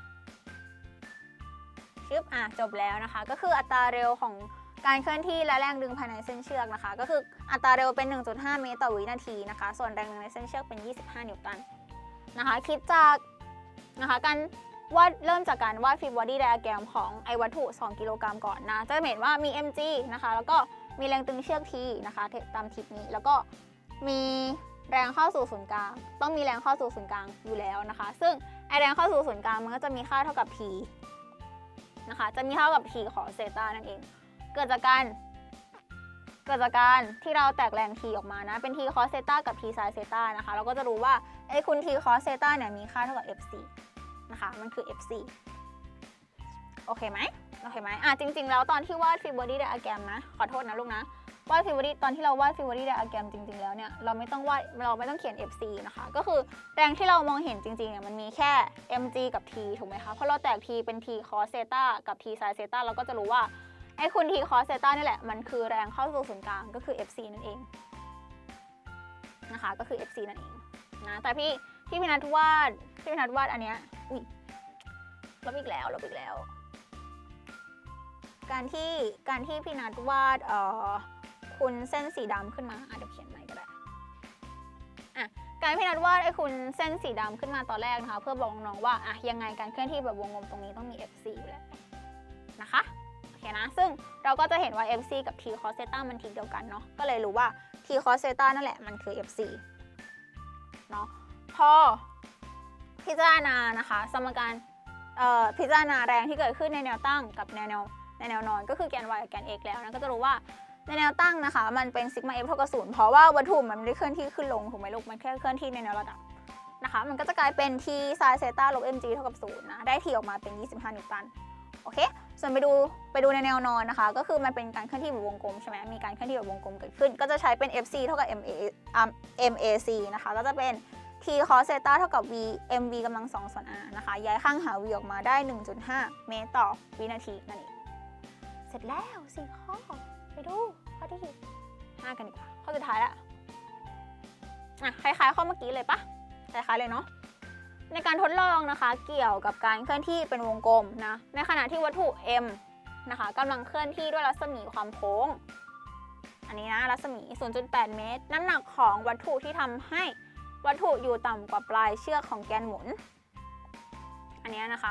ชึบอ่ะจบแล้วนะคะก็คืออัตราเร็วของการเคลื่อนที่และแรงดึงภายในเส้นเชือกนะคะก็คืออัตราเร็วเป็น หนึ่งจุดห้า เมตรต่อวินาทีนะคะส่วนแรงดึงในเส้นเชือกเป็นยี่สิบห้านิวตันนะคะคิดจากนะคะการวาดเริ่มจากการวาดฟิบบอดี้ไดอะแกรมของไอวัตถุสองกิโลกรัมก่อนนะจะเห็นว่ามี เอ็ม จี นะคะแล้วก็มีแรงตึงเชือก T นะคะตามทิศนี้แล้วก็มีแรงเข้าสู่ศูนย์กลางต้องมีแรงเข้าสู่ศูนย์กลางอยู่แล้วนะคะซึ่งไอแรงเข้าสู่ศูนย์กลางมันก็จะมีค่าเท่ากับ P นะคะจะมีเท่ากับ T ของเซตานั่นเองเกิดจากการเกิดจากการที่เราแตกแรง T ออกมานะเป็น T คอสเซตากับ T ไซน์เซตานะคะเราก็จะรู้ว่าไอ้คุณ T คอสเซตาเนี่ยมีค่าเท่ากับ เอฟ ซี นะคะมันคือ เอฟ ซี โอเคไหมโอเคไหมอ่ะจริงๆแล้วตอนที่วาดฟิบบอดี้ไดอะแกรมนะขอโทษนะลูกนะวาดฟิบบอดี้ตอนที่เราวาดฟิบบอดี้ไดอะแกรมจริงๆแล้วเนี่ยเราไม่ต้องวาดเราไม่ต้องเขียน เอฟ ซี นะคะก็คือแรงที่เรามองเห็นจริงๆเนี่ยมันมีแค่ เอ็ม จี กับ T ถูกไหมคะเพราะเราแตก T เป็น T คอสเซตากับ T ไซน์เซตาเราก็จะรู้ว่าไอ้คุณ T คอสเซตานี่แหละมันคือแรงเข้าสู่ศูนย์กลางก็คือ เอฟ ซี นั่นเองนะคะก็คือ เอฟ ซี นั่นเองนะแต่พี่ที่พี่นัทวาดที่พี่นัทวาดอันเนี้ยอุ้ยลบอีกแล้วลบอีกแล้วการที่การที่พี่นัทวาดเอ่อคุณเส้นสีดำขึ้นมาอ่ะเดี๋ยวเขียนใหม่ก็ได้อ่ะการพี่นัทวาดไอ้คุณเส้นสีดำขึ้นมาตอนแรกนะคะเพื่อบอกน้องๆว่าอ่ะยังไงการเคลื่อนที่แบบวงกลมตรงนี้ต้องมี เอฟ ซี อยู่แล้วนะคะโอเคนะซึ่งเราก็จะเห็นว่า เอฟ ซี กับ T cos theta มันทีเดียวกันเนาะก็เลยรู้ว่า T cos theta นั่นแหละมันคือ เอฟ ซี เนาะพอพิจารณานะคะสมการพิจารณาแรงที่เกิดขึ้นในแนวตั้งกับในแนวในแนวนอนก็คือแกน y กับแกน x แล้วนะก็จะรู้ว่าในแนวตั้งนะคะมันเป็นซิกมา f เท่ากับศูนย์เพราะว่าวัตถุมันไม่ได้เคลื่อนที่ขึ้นลงถูกไหมลูกมันแค่เคลื่อนที่ในแนวระดับนะคะมันก็จะกลายเป็น t ไซน์เซตาลบ mg เท่ากับศูนย์นะได้ t ออกมาเป็นยี่สิบห้านิวตันโอเคส่วนไปดูไปดูในแนวนอนนะคะก็คือมันเป็นการเคลื่อนที่แบบวงกลมใช่ไหมมีการเคลื่อนที่แบบวงกลมเกิดขึ้นก็จะใช้เป็น fc เท่ากับ ma mac นะคะก็จะเป็นt cos theta เท่ากับ v mv กำลังสองส่วน r นะคะย้ายข้างหา v ออกมาได้ หนึ่งจุดห้า เมตรต่อวินาทีนั่นเองเสร็จแล้วสี่ข้อไปดูข้อที่ห้ากันดีกว่าข้อสุดท้ายละอ่ะคล้ายๆข้อเมื่อกี้เลยปะคล้ายๆเลยเนาะในการทดลองนะคะเกี่ยวกับการเคลื่อนที่เป็นวงกลมนะในขณะที่วัตถุ m นะคะกำลังเคลื่อนที่ด้วยรัศมีความโค้งอันนี้นะรัศมี ศูนย์จุดแปด เมตรน้ำหนักของวัตถุที่ทำให้วัตถุอยู่ต่ำกว่าปลายเชือกของแกนหมุนอันนี้นะคะ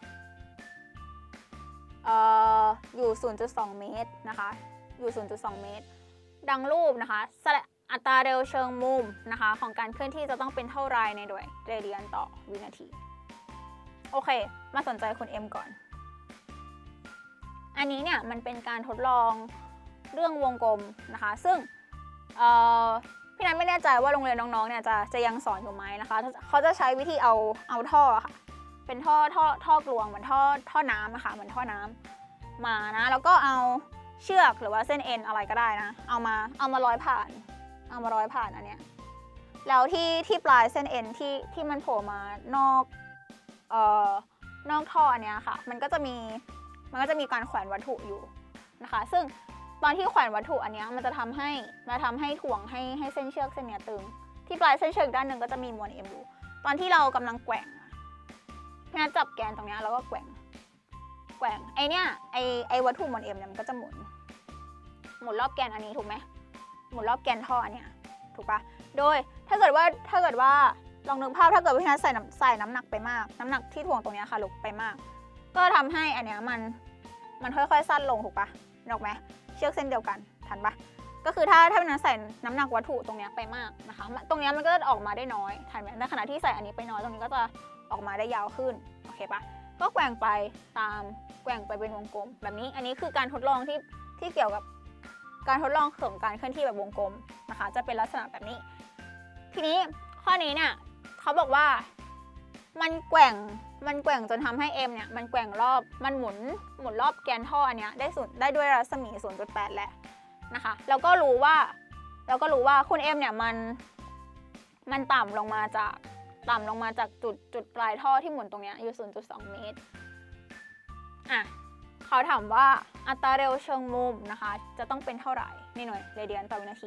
เอ่ออยู่ ศูนย์จุดสอง เมตรนะคะอยู่ ศูนย์จุดสอง เมตรดังรูปนะคะอัตราเร็วเชิงมุมนะคะของการเคลื่อนที่จะต้องเป็นเท่าไรในด้วยเรเดียนต่อวินาทีโอเคมาสนใจคุณ M ก่อนอันนี้เนี่ยมันเป็นการทดลองเรื่องวงกลมนะคะซึ่งพี่นัทไม่แน่ใจว่าโรงเรียนน้องๆเนี่ยจะจะยังสอนอยู่ไหมนะคะเขาจะใช้วิธีเอาเอาท่อค่ะเป็นท่อท่อท่อกลวงเหมือนท่อท่อน้ำนะคะเหมือนท่อน้ำมานะแล้วก็เอาเชือกหรือว่าเส้นเอ็นอะไรก็ได้นะเอามาเอามาร้อยผ่านเอามาร้อยผ่านอันเนี้ยแล้วที่ที่ปลายเส้นเอ็นที่ที่มันโผล่มานอกเอ่อนอกท่ออันเนี้ยค่ะมันก็จะมีมันก็จะมีการแขวนวัตถุอยู่นะคะซึ่งตอนที่แขวนวัตถุอันเนี้ยมันจะทำให้มาทำให้ถ่วงให้ให้เส้นเชือกเส้นเนี้ยตึงที่ปลายเส้นเชือกด้านหนึ่งก็จะมีมวล m อยู่ตอนที่เรากำลังแกว่งพี่นัทจับแกนตรงเนี้ยแล้วก็แกว่งแกว่งไอเนี้ยไอไอวัตถุมวล m เนี่ยมันก็จะหมุนหมุนรอบแกนอันนี้ถูกไหมหมุนรอบแกนท่อเนี่ยถูกปะโดยถ้าเกิดว่าถ้าเกิดว่าลองนึกภาพถ้าเกิดพี่นัทใส่น้ำใส่น้ำหนักไปมากน้ำหนักที่ถ่วงตรงนี้ค่ะลุกไปมากก็ทำให้อันเนี้ยมันมันค่อยๆสั้นลงถูกปะนึกออกไหมเชือกเส้นเดียวกันทันปะก็คือถ้าถ้าพี่นัทใส่น้ำหนักวัตถุตรงนี้ไปมากนะคะตรงนี้มันก็จะออกมาได้น้อยทันไหมในขณะที่ใส่อันนี้ไปน้อยตรงนี้ก็จะออกมาได้ยาวขึ้นโอเคปะก็แกว่งไปตามแกว่งไปเป็นวงกลมแบบนี้อันนี้คือการทดลองที่ที่เกี่ยวกับการทดลองของการเคลื่อนที่แบบวงกลมนะคะจะเป็นลักษณะแบบนี้ทีนี้ข้อนี้เนี่ยเขาบอกว่ามันแกว่งมันแกว่งจนทำให้ m เนี่ยมันแกว่งรอบมันหมุนหมุนรอบแกนท่ออันเนี้ยได้ศูนย์ได้ด้วยรัศมี ศูนย์จุดแปด แหละนะคะแล้วก็รู้ว่าเราก็รู้ว่าคุณ m เนี่ยมันมันต่ำลงมาจากต่ำลงมาจากจุดจุดปลายท่อที่หมุนตรงเนี้ยอยู่ ศูนย์จุดสอง เมตรอ่ะเขาถามว่าอัตราเร็วเชิงมุมนะคะจะต้องเป็นเท่าไหร่ในหน่วยเรเดียนต่อวินาที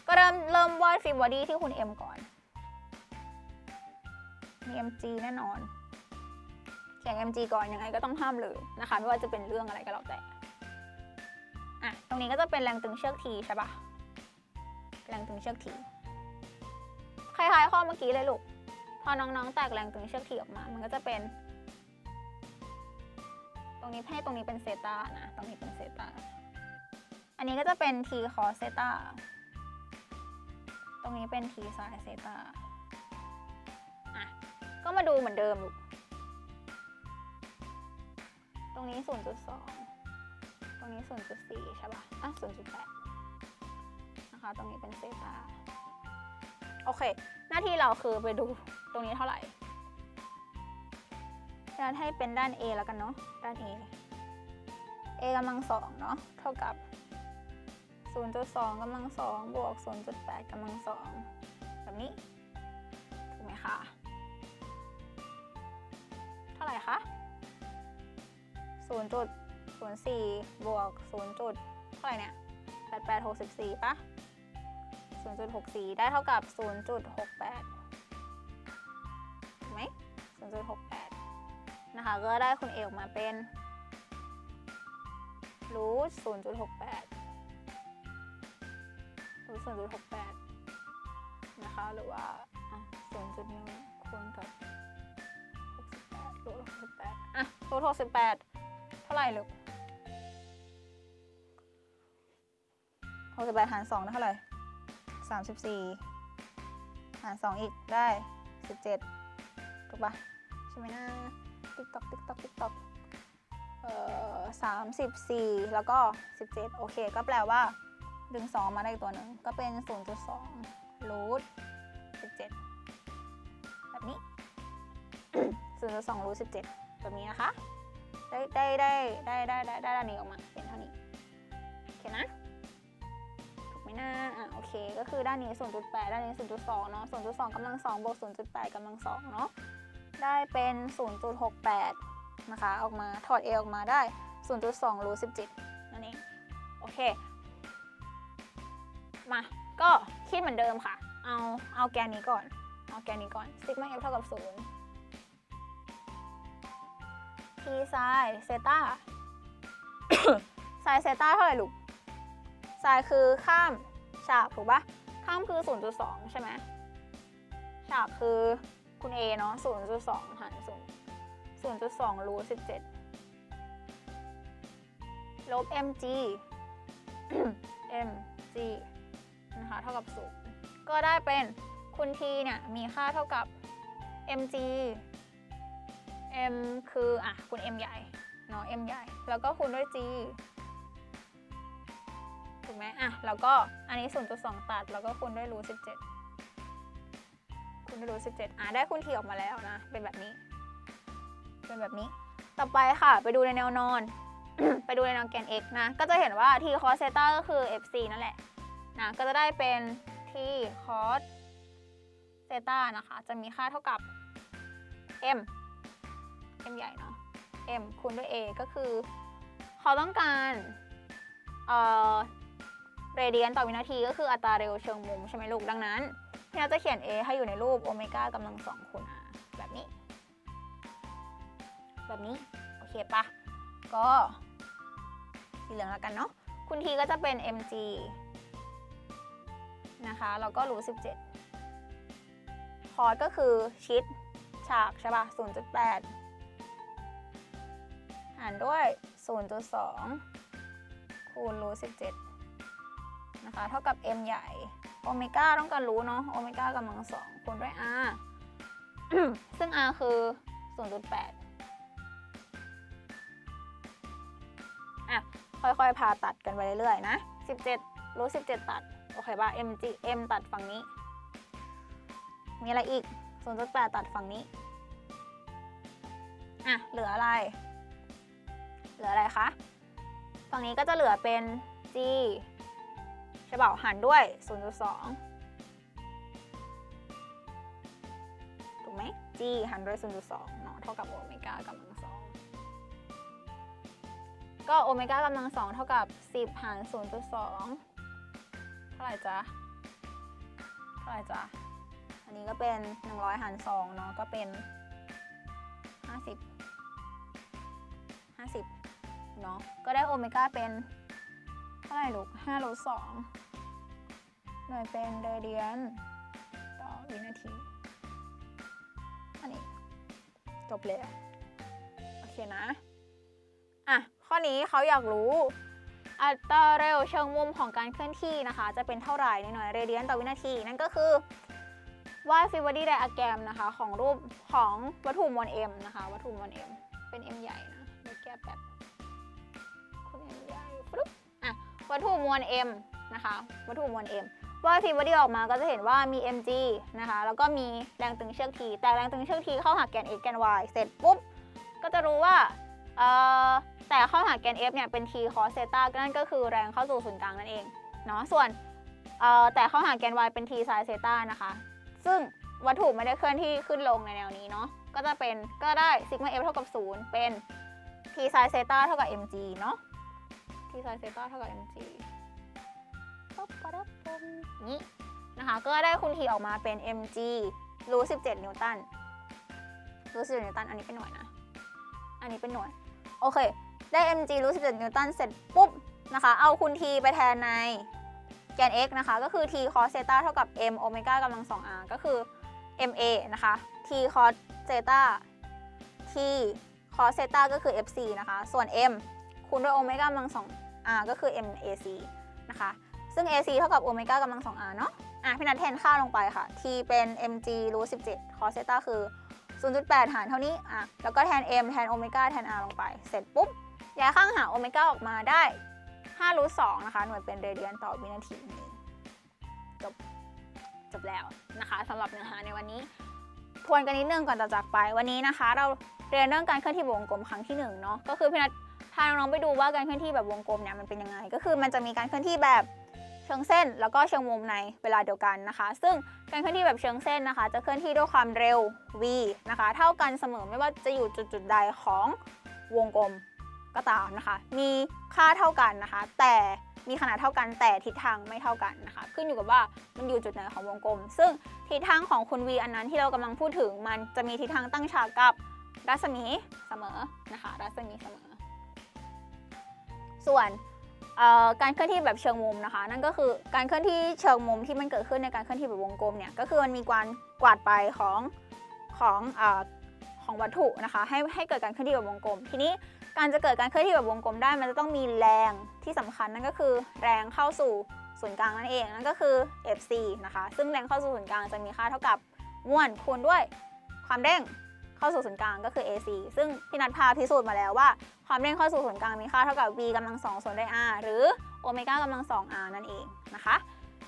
ก็เริ่มเริ่มวาดฟรีบอดี้ที่คุณ M ก่อนมี เอ็ม จี แน่นอนเขียน เอ็ม จี ก่อนยังไงก็ต้องห้ามเลยนะคะไม่ว่าจะเป็นเรื่องอะไรก็แล้วแต่อ่ะตรงนี้ก็จะเป็นแรงตึงเชือก T ใช่ปะแรงตึงเชือก T คล้ายๆข้อเมื่อกี้เลยลูกพอน้องๆแตกแรงตึงเชือก T ออกมามันก็จะเป็นตรงนี้ให้ตรงนี้เป็นเซตานะตรงนี้เป็นเซตาอันนี้ก็จะเป็น T cos เซตาตรงนี้เป็น T sin เซตาอ่ะก็มาดูเหมือนเดิมลูกตรงนี้ ศูนย์จุดสอง ตรงนี้ ศูนย์จุดสี่ ใช่ป่ะอ่ะ ศูนย์จุดแปด นะคะตรงนี้เป็นเซตาโอเคหน้าที่เราคือไปดูตรงนี้เท่าไหร่แล้วให้เป็นด้าน A แล้วกันเนาะด้าน A A กำลังสองเนาะเท่ากับ ศูนย์จุดสอง กำลังสองบวก ศูนย์จุดแปด กำลังสองแบบนี้ถูกไหมคะเท่าไหร่คะ ศูนย์จุดศูนย์สี่ บวก ศูนย์ จุดเท่าไหร่เนี่ย แปดแปดหกสี่ ป่ะ ศูนย์จุดหกสี่ ได้เท่ากับ ศูนย์จุดหกแปด ถูกไหม ศูนย์จุดหกแปด นะคะก็ได้คุณเอออกมาเป็นรูท ศูนย์จุดหกแปด รูท ศูนย์จุดหกแปด นะคะหรือว่า ศูนย์จุดหนึ่ง คูณกับหกสิบแปด รูท หกสิบแปด อ่ะ รูท หกสิบแปด เท่าไหร่ลูกหกสิบแปดหารสองได้เท่าไหร่สามสิบสี่หารสองอีกได้สิบเจ็ดถูกปะใช่ไหมนะติ๊กต๊อกติ๊กต๊อกติ๊กต๊อกเอ่อสามสิบสี่แล้วก็สิบเจ็ดโอเคก็แปลว่าดึงสองมาได้อีกตัวหนึ่งก็เป็น ศูนย์จุดสองรูทสิบเจ็ดแบบนี้ ศูนย์จุดสองรูทสิบเจ็ดแบบนี้นะคะได้ได้ได้ได้ได้ได้ได้ด้านนี้ออกมาเป็นเท่านี้โอเคนะถูกไหมนะอ่ะโอเคก็คือด้านนี้ ศูนย์จุดแปด ด้านนี้ ศูนย์จุดสอง เนาะ ศูนย์จุดสอง กำลังสองบวก ศูนย์จุดแปด กำลังสองเนาะได้เป็น ศูนย์จุดหกแปด นะคะออกมาถอด A ออกมาได้ ศูนย์จุดสองรูทสิบเจ็ดนั่นเองโอเคมาก็คิดเหมือนเดิมค่ะเอาเอาแกนนี้ก่อนเอาแกนนี้ก่อนซิกมา f เท่ากับศูนย์ทีไซน์เซต้า ไซน์เซต้าเท่าไหร่ลูกไซน์คือข้ามฉากถูกปะข้ามคือ ศูนย์จุดสอง ใช่ไหมฉากคือคุณ A เนาะ ศูนย์จุดสอง หารศูนย์ ศูนย์จุดสอง รูทสิบเจ็ด ลบ mg mg นะคะเท่ากับศูนย์ก็ได้เป็นคุณ t เนี่ยมีค่าเท่ากับ mg m คืออ่ะคุณ m ใหญ่เนาะ m ใหญ่แล้วก็คูณด้วย g ถูกไหมอ่ะแล้วก็อันนี้ ศูนย์จุดสอง ตัดแล้วก็คูณด้วยรูทสิบเจ็ดคูณด้วยรูทสิบเจ็ดอ่ะได้คุณ t ออกมาแล้วนะเป็นแบบนี้เป็นแบบนี้ต่อไปค่ะไปดูในแนวนอน ไปดูในแนวแกน x นะก็จะเห็นว่า t cos เซต้าก็คือ fc นั่นแหละนะก็จะได้เป็น t cos เซต้านะคะจะมีค่าเท่ากับ m m ใหญ่เนาะ m คูณด้วย a ก็คือเขาต้องการเอ่อเรเดียนต่อวินาทีก็คืออัตราเร็วเชิงมุมใช่ไหมลูกดังนั้นพี่นัทจะเขียน a ให้อยู่ในรูปโอเมก้ากำลังสองคูณ r แบบนี้แบบนี้โอเคปะก็สีเหลืองแล้วกันเนาะคุณ t ก็จะเป็น mg นะคะแล้วก็รูทสิบเจ็ดคอสก็คือชิดฉากใช่ปะ ศูนย์จุดแปด หารด้วย ศูนย์จุดสอง คูณรูทสิบเจ็ดนะคะเท่ากับ m ใหญ่โอเมก้าต้องการรู้เนาะโอเมก้ากำลังสองคูณด้วย r ซึ่ง r คือ ศูนย์จุดแปด อ่ะค่อยๆพาตัดกันไปเรื่อยๆนะสิบเจ็ดรูทสิบเจ็ดตัดโอเคป่ะ mg m ตัดฝั่งนี้มีอะไรอีก ศูนย์จุดแปด ตัดฝั่งนี้อ่ะเหลืออะไรเหลืออะไรคะฝั่งนี้ก็จะเหลือเป็น g ใช่เปล่าหารด้วย ศูนย์จุดสอง ถูกไหม g หารด้วย ศูนย์จุดสอง เนาะเท่ากับโอเมก้ากำลังสองก็โอเมก้ากำลังสองเท่ากับสิบหาร ศูนย์จุดสอง เท่าไหร่จ๊ะท่าไหร่จ๊ะอันนี้ก็เป็นหนึ่งร้อยหารสองเนาะก็เป็นห้าสิบ ห้าสิบเนาะก็ได้โอเมก้าเป็นเท่าไหร่ลูกห้าลบสองหน่วยเป็นเรเดียนต่อวินาทีอันนี้จบเลยโอเคนะอ่ะข้อนี้เขาอยากรู้อัตราเร็วเชิงมุมของการเคลื่อนที่นะคะจะเป็นเท่าไหร่ในหน่วยเรเดียนต่อวินาทีนั่นก็คือวาดฟิวดี้ไดอะแกรมนะคะของรูปของวัตถุมวล m นะคะวัตถุมวล m เป็น m ใหญ่นะเดี๋ยวแก้แบบคุณ m ใหญ่ปุ๊บอ่ะวัตถุมวล m นะคะวัตถุมวล m วาดฟิวดี้ออกมาก็จะเห็นว่ามี mg นะคะแล้วก็มีแรงตึงเชือก t แต่แรงตึงเชือก t เข้าหาแกน x แกน y เสร็จปุ๊บก็จะรู้ว่าเอ่อแต่เข้าหาแกน f เนี่ยเป็น t cos เซต้านั่นก็คือแรงเข้าสู่ศูนย์กลางนั่นเองเนาะส่วนเอ่อแต่เข้าหาแกน y เป็น t sin เซต้านะคะซึ่งวัตถุไม่ได้เคลื่อนที่ขึ้นลงในแนวนี้เนาะก็จะเป็นก็ได้ซิกมา f เท่ากับศูนย์เป็น t sin เซต้าเท่ากับ mg เนาะ t sin เซต้าเท่ากับ mg ปุ๊บปั๊บปุ๊บนี้นะคะก็ได้คุณ t ออกมาเป็น mg รูทสิบเจ็ดนิวตันรูทสิบเจ็ดนิวตันอันนี้เป็นหน่วยนะอันนี้เป็นหน่วยโอเคได้ mg รูทสิบเจ็ดนิวตันเสร็จปุ๊บนะคะเอาคุณ t ไปแทนในแกน x นะคะก็คือ t cos เซต้าเท่ากับ m โอเมก้ากำลัง สอง r ก็คือ ma นะคะ t cos เซต้า t cos เซต้าก็คือ fc นะคะส่วน m คูณด้วยโอเมก้ากำลัง สอง r ก็คือ mac นะคะซึ่ง ac เท่ากับโอเมก้ากำลัง สอง r เนาะอ่ะพี่นัทแทนค่าลงไปค่ะ t เป็น mg รูทสิบเจ็ด cos เซต้าคือ ศูนย์จุดแปด หารเท่านี้อ่ะแล้วก็แทน m แทนโอเมก้าแทน r ลงไปเสร็จปุ๊บย้ายข้างหาโอเมก้าออกมาได้ห้ารูทสองนะคะหน่วยเป็นเรเดียนต่อวินาทีนี้จบจบแล้วนะคะสำหรับเนื้อหาในวันนี้ทวนกันนิดนึงก่อนจะจากไปวันนี้นะคะเราเรียนเรื่องการเคลื่อนที่วงกลมครั้งที่หนึ่งเนาะก็คือพี่นัทพาน้องๆไปดูว่าการเคลื่อนที่แบบวงกลมเนี่ยมันเป็นยังไงก็คือมันจะมีการเคลื่อนที่แบบเชิงเส้นแล้วก็เชิงมุมในเวลาเดียวกันนะคะซึ่งการเคลื่อนที่แบบเชิงเส้นนะคะจะเคลื่อนที่ด้วยความเร็ว v นะคะเท่ากันเสมอไม่ว่าจะอยู่จุดจุดใดของวงกลมก็ตามนะคะมีค่าเท่ากันนะคะแต่มีขนาดเท่ากันแต่ทิศทางไม่เท่ากันนะคะขึ้นอยู่กับว่ามันอยู่จุดไหนของวงกลมซึ่งทิศทางของคุณ v อันนั้นที่เรากำลังพูดถึงมันจะมีทิศทางตั้งฉากกับรัศมีเสมอนะคะรัศมีเสมอส่วนการเคลื่อนที่แบบเชิงมุมนะคะนั่นก็คือการเคลื่อนที่เชิงมุมที่มันเกิดขึ้นในการเคลื่อนที่แบบวงกลมเนี่ยก็คือมันมีการกวาดไปของของอของวัตถุนะคะให้ให้เกิดการเคลื่อนที่แบบวงกลมทีนี้การจะเกิดการเคลื่อนที่แบบวงกลมได้มันจะต้องมีแรงที่สำคัญนั่นก็คือแรงเข้าสู่ศูนย์กลางนั่นเองนั่นก็คือ fc นะคะซึ่งแรงเข้าสู่ศูนย์กลางจะมีค่าเท่ากับมวลคูณด้วยความเร่งเข้าสู่ศูนย์กลางก็คือ ac ซึ่งพี่นัทพาพิสูจน์มาแล้วว่าความเร่งเข้าสู่ศูนย์กลางมีค่าเท่ากับ v กำลังสองส่วนด้วย r หรือโอเมก้ากำลังสอง r นั่นเองนะคะ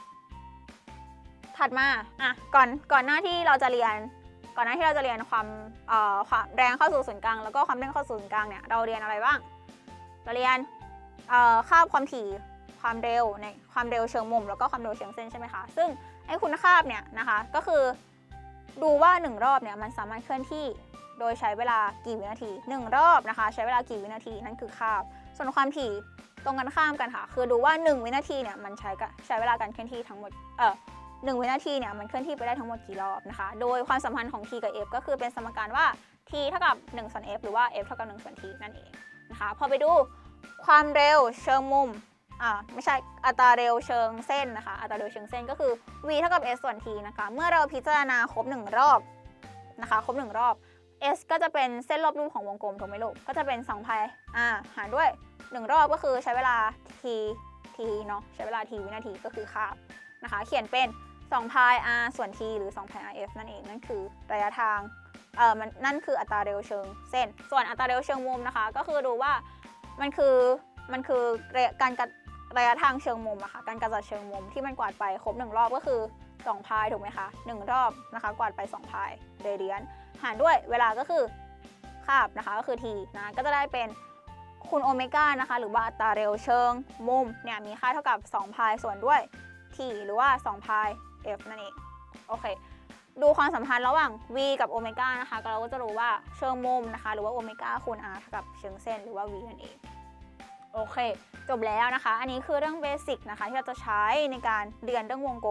ถัดมาอ่ะก่อนก่อนหน้าที่เราจะเรียนก่อนหน้าที่เราจะเรียนความเอ่อความแรงเข้าสู่ศูนย์กลางแล้วก็ความเร่งเข้าสู่ศูนย์กลางเนี่ยเราเรียนอะไรบ้างเราเรียนเอ่อค่าความถี่ความเร็วในความเร็วเชิงมุมแล้วก็ความเร็วเชิงเส้นใช่ไหมคะซึ่งไอ้คุณค่าเนี่ยนะคะก็คือดูว่าหนึ่งรอบเนี่ยมันสามารถเคลื่อนที่โดยใช้เวลากี่วินาทีหนึ่งรอบนะคะใช้เวลากี่วินาทีนั่นคือคาบส่วนความถี่ตรงกันข้ามกันค่ะคือดูว่าหนึ่งวินาทีเนี่ยมันใช้ใช้เวลาการเคลื่อนที่ทั้งหมดเอ่อหนึ่งวินาทีเนี่ยมันเคลื่อนที่ไปได้ทั้งหมดกี่รอบนะคะโดยความสัมพันธ์ของ t กับ f ก็คือเป็นสมการว่า t เท่ากับหนึ่งส่วน f หรือว่า f เท่ากับหนึ่งส่วน t นั่นเองนะคะพอไปดูความเร็วเชิงมุมอ่าไม่ใช่อัตราเร็วเชิงเส้นนะคะอัตราเร็วเชิงเส้นก็คือ v เท่ากับ s ส่วน t นะคะเมื่อเราพิจารณาครบหนึ่งรอบนะคะครบหนึ่งรอบs ก็จะเป็นเส้นรอบรูปของวงกลมถูกไหมลูกก็จะเป็นสองพาย r หารด้วยหนึ่งรอบก็คือใช้เวลา t t เนาะใช้เวลา t วินาทีก็คือคาบนะคะเขียนเป็นสองพาย r ส่วน t หรือสองพาย rf นั่นเองนั่นคือระยะทางเอ่อมันนั่นคืออัตราเร็วเชิงเส้นส่วนอัตราเร็วเชิงมุมนะคะก็คือดูว่ามันคือมันคือการกัดระยะทางเชิงมุมอะค่ะการกระจัดเชิงมุมที่มันกวาดไปครบหนึ่งรอบก็คือสองพายถูกไหมคะหนึ่งรอบนะคะกวาดไปสองพายเรเดียนหารด้วยเวลาก็คือคาบนะคะก็คือ t นะก็จะได้เป็นคูณโอเมก้านะคะหรือว่าอัตราเร็วเชิงมุมเนี่ยมีค่าเท่ากับสองพายส่วนด้วย t หรือว่าสองพาย f นั่นเองโอเคดูความสัมพันธ์ระหว่าง v กับโอเมก้านะคะเราก็จะรู้ว่าเชิงมุมนะคะหรือว่าโอเมก้าคูณ r เท่ากับเชิงเส้นหรือว่า v นั่นเองโอเคจบแล้วนะคะอันนี้คือเรื่องเบสิกนะคะที่เราจะใช้ในการเรียนเรื่องวงกลม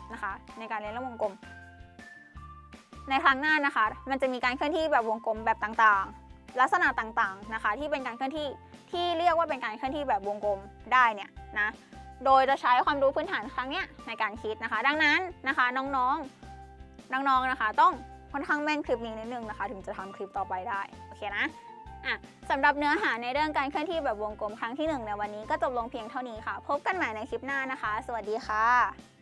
นะคะในการเรียนเรื่องวงกลมในครั้งหน้านะคะมันจะมีการเคลื่อนที่แบบวงกลมแบบต่างๆลักษณะต่างๆนะคะที่เป็นการเคลื่อนที่ที่เรียกว่าเป็นการเคลื่อนที่แบบวงกลมได้เนี่ยนะโดยจะใช้ความรู้พื้นฐานครั้งเนี้ยในการคิดนะคะดังนั้นนะคะน้องๆน้องๆนะคะต้องค่อนข้างแม่นคลิปนี้นิดนึงนะคะถึงจะทำคลิปต่อไปได้โอเคนะอ่ะสำหรับเนื้อหาในเรื่องการเคลื่อนที่แบบวงกลมครั้งที่หนึ่งในวันนี้ก็จบลงเพียงเท่านี้ค่ะพบกันใหม่ในคลิปหน้านะคะสวัสดีค่ะ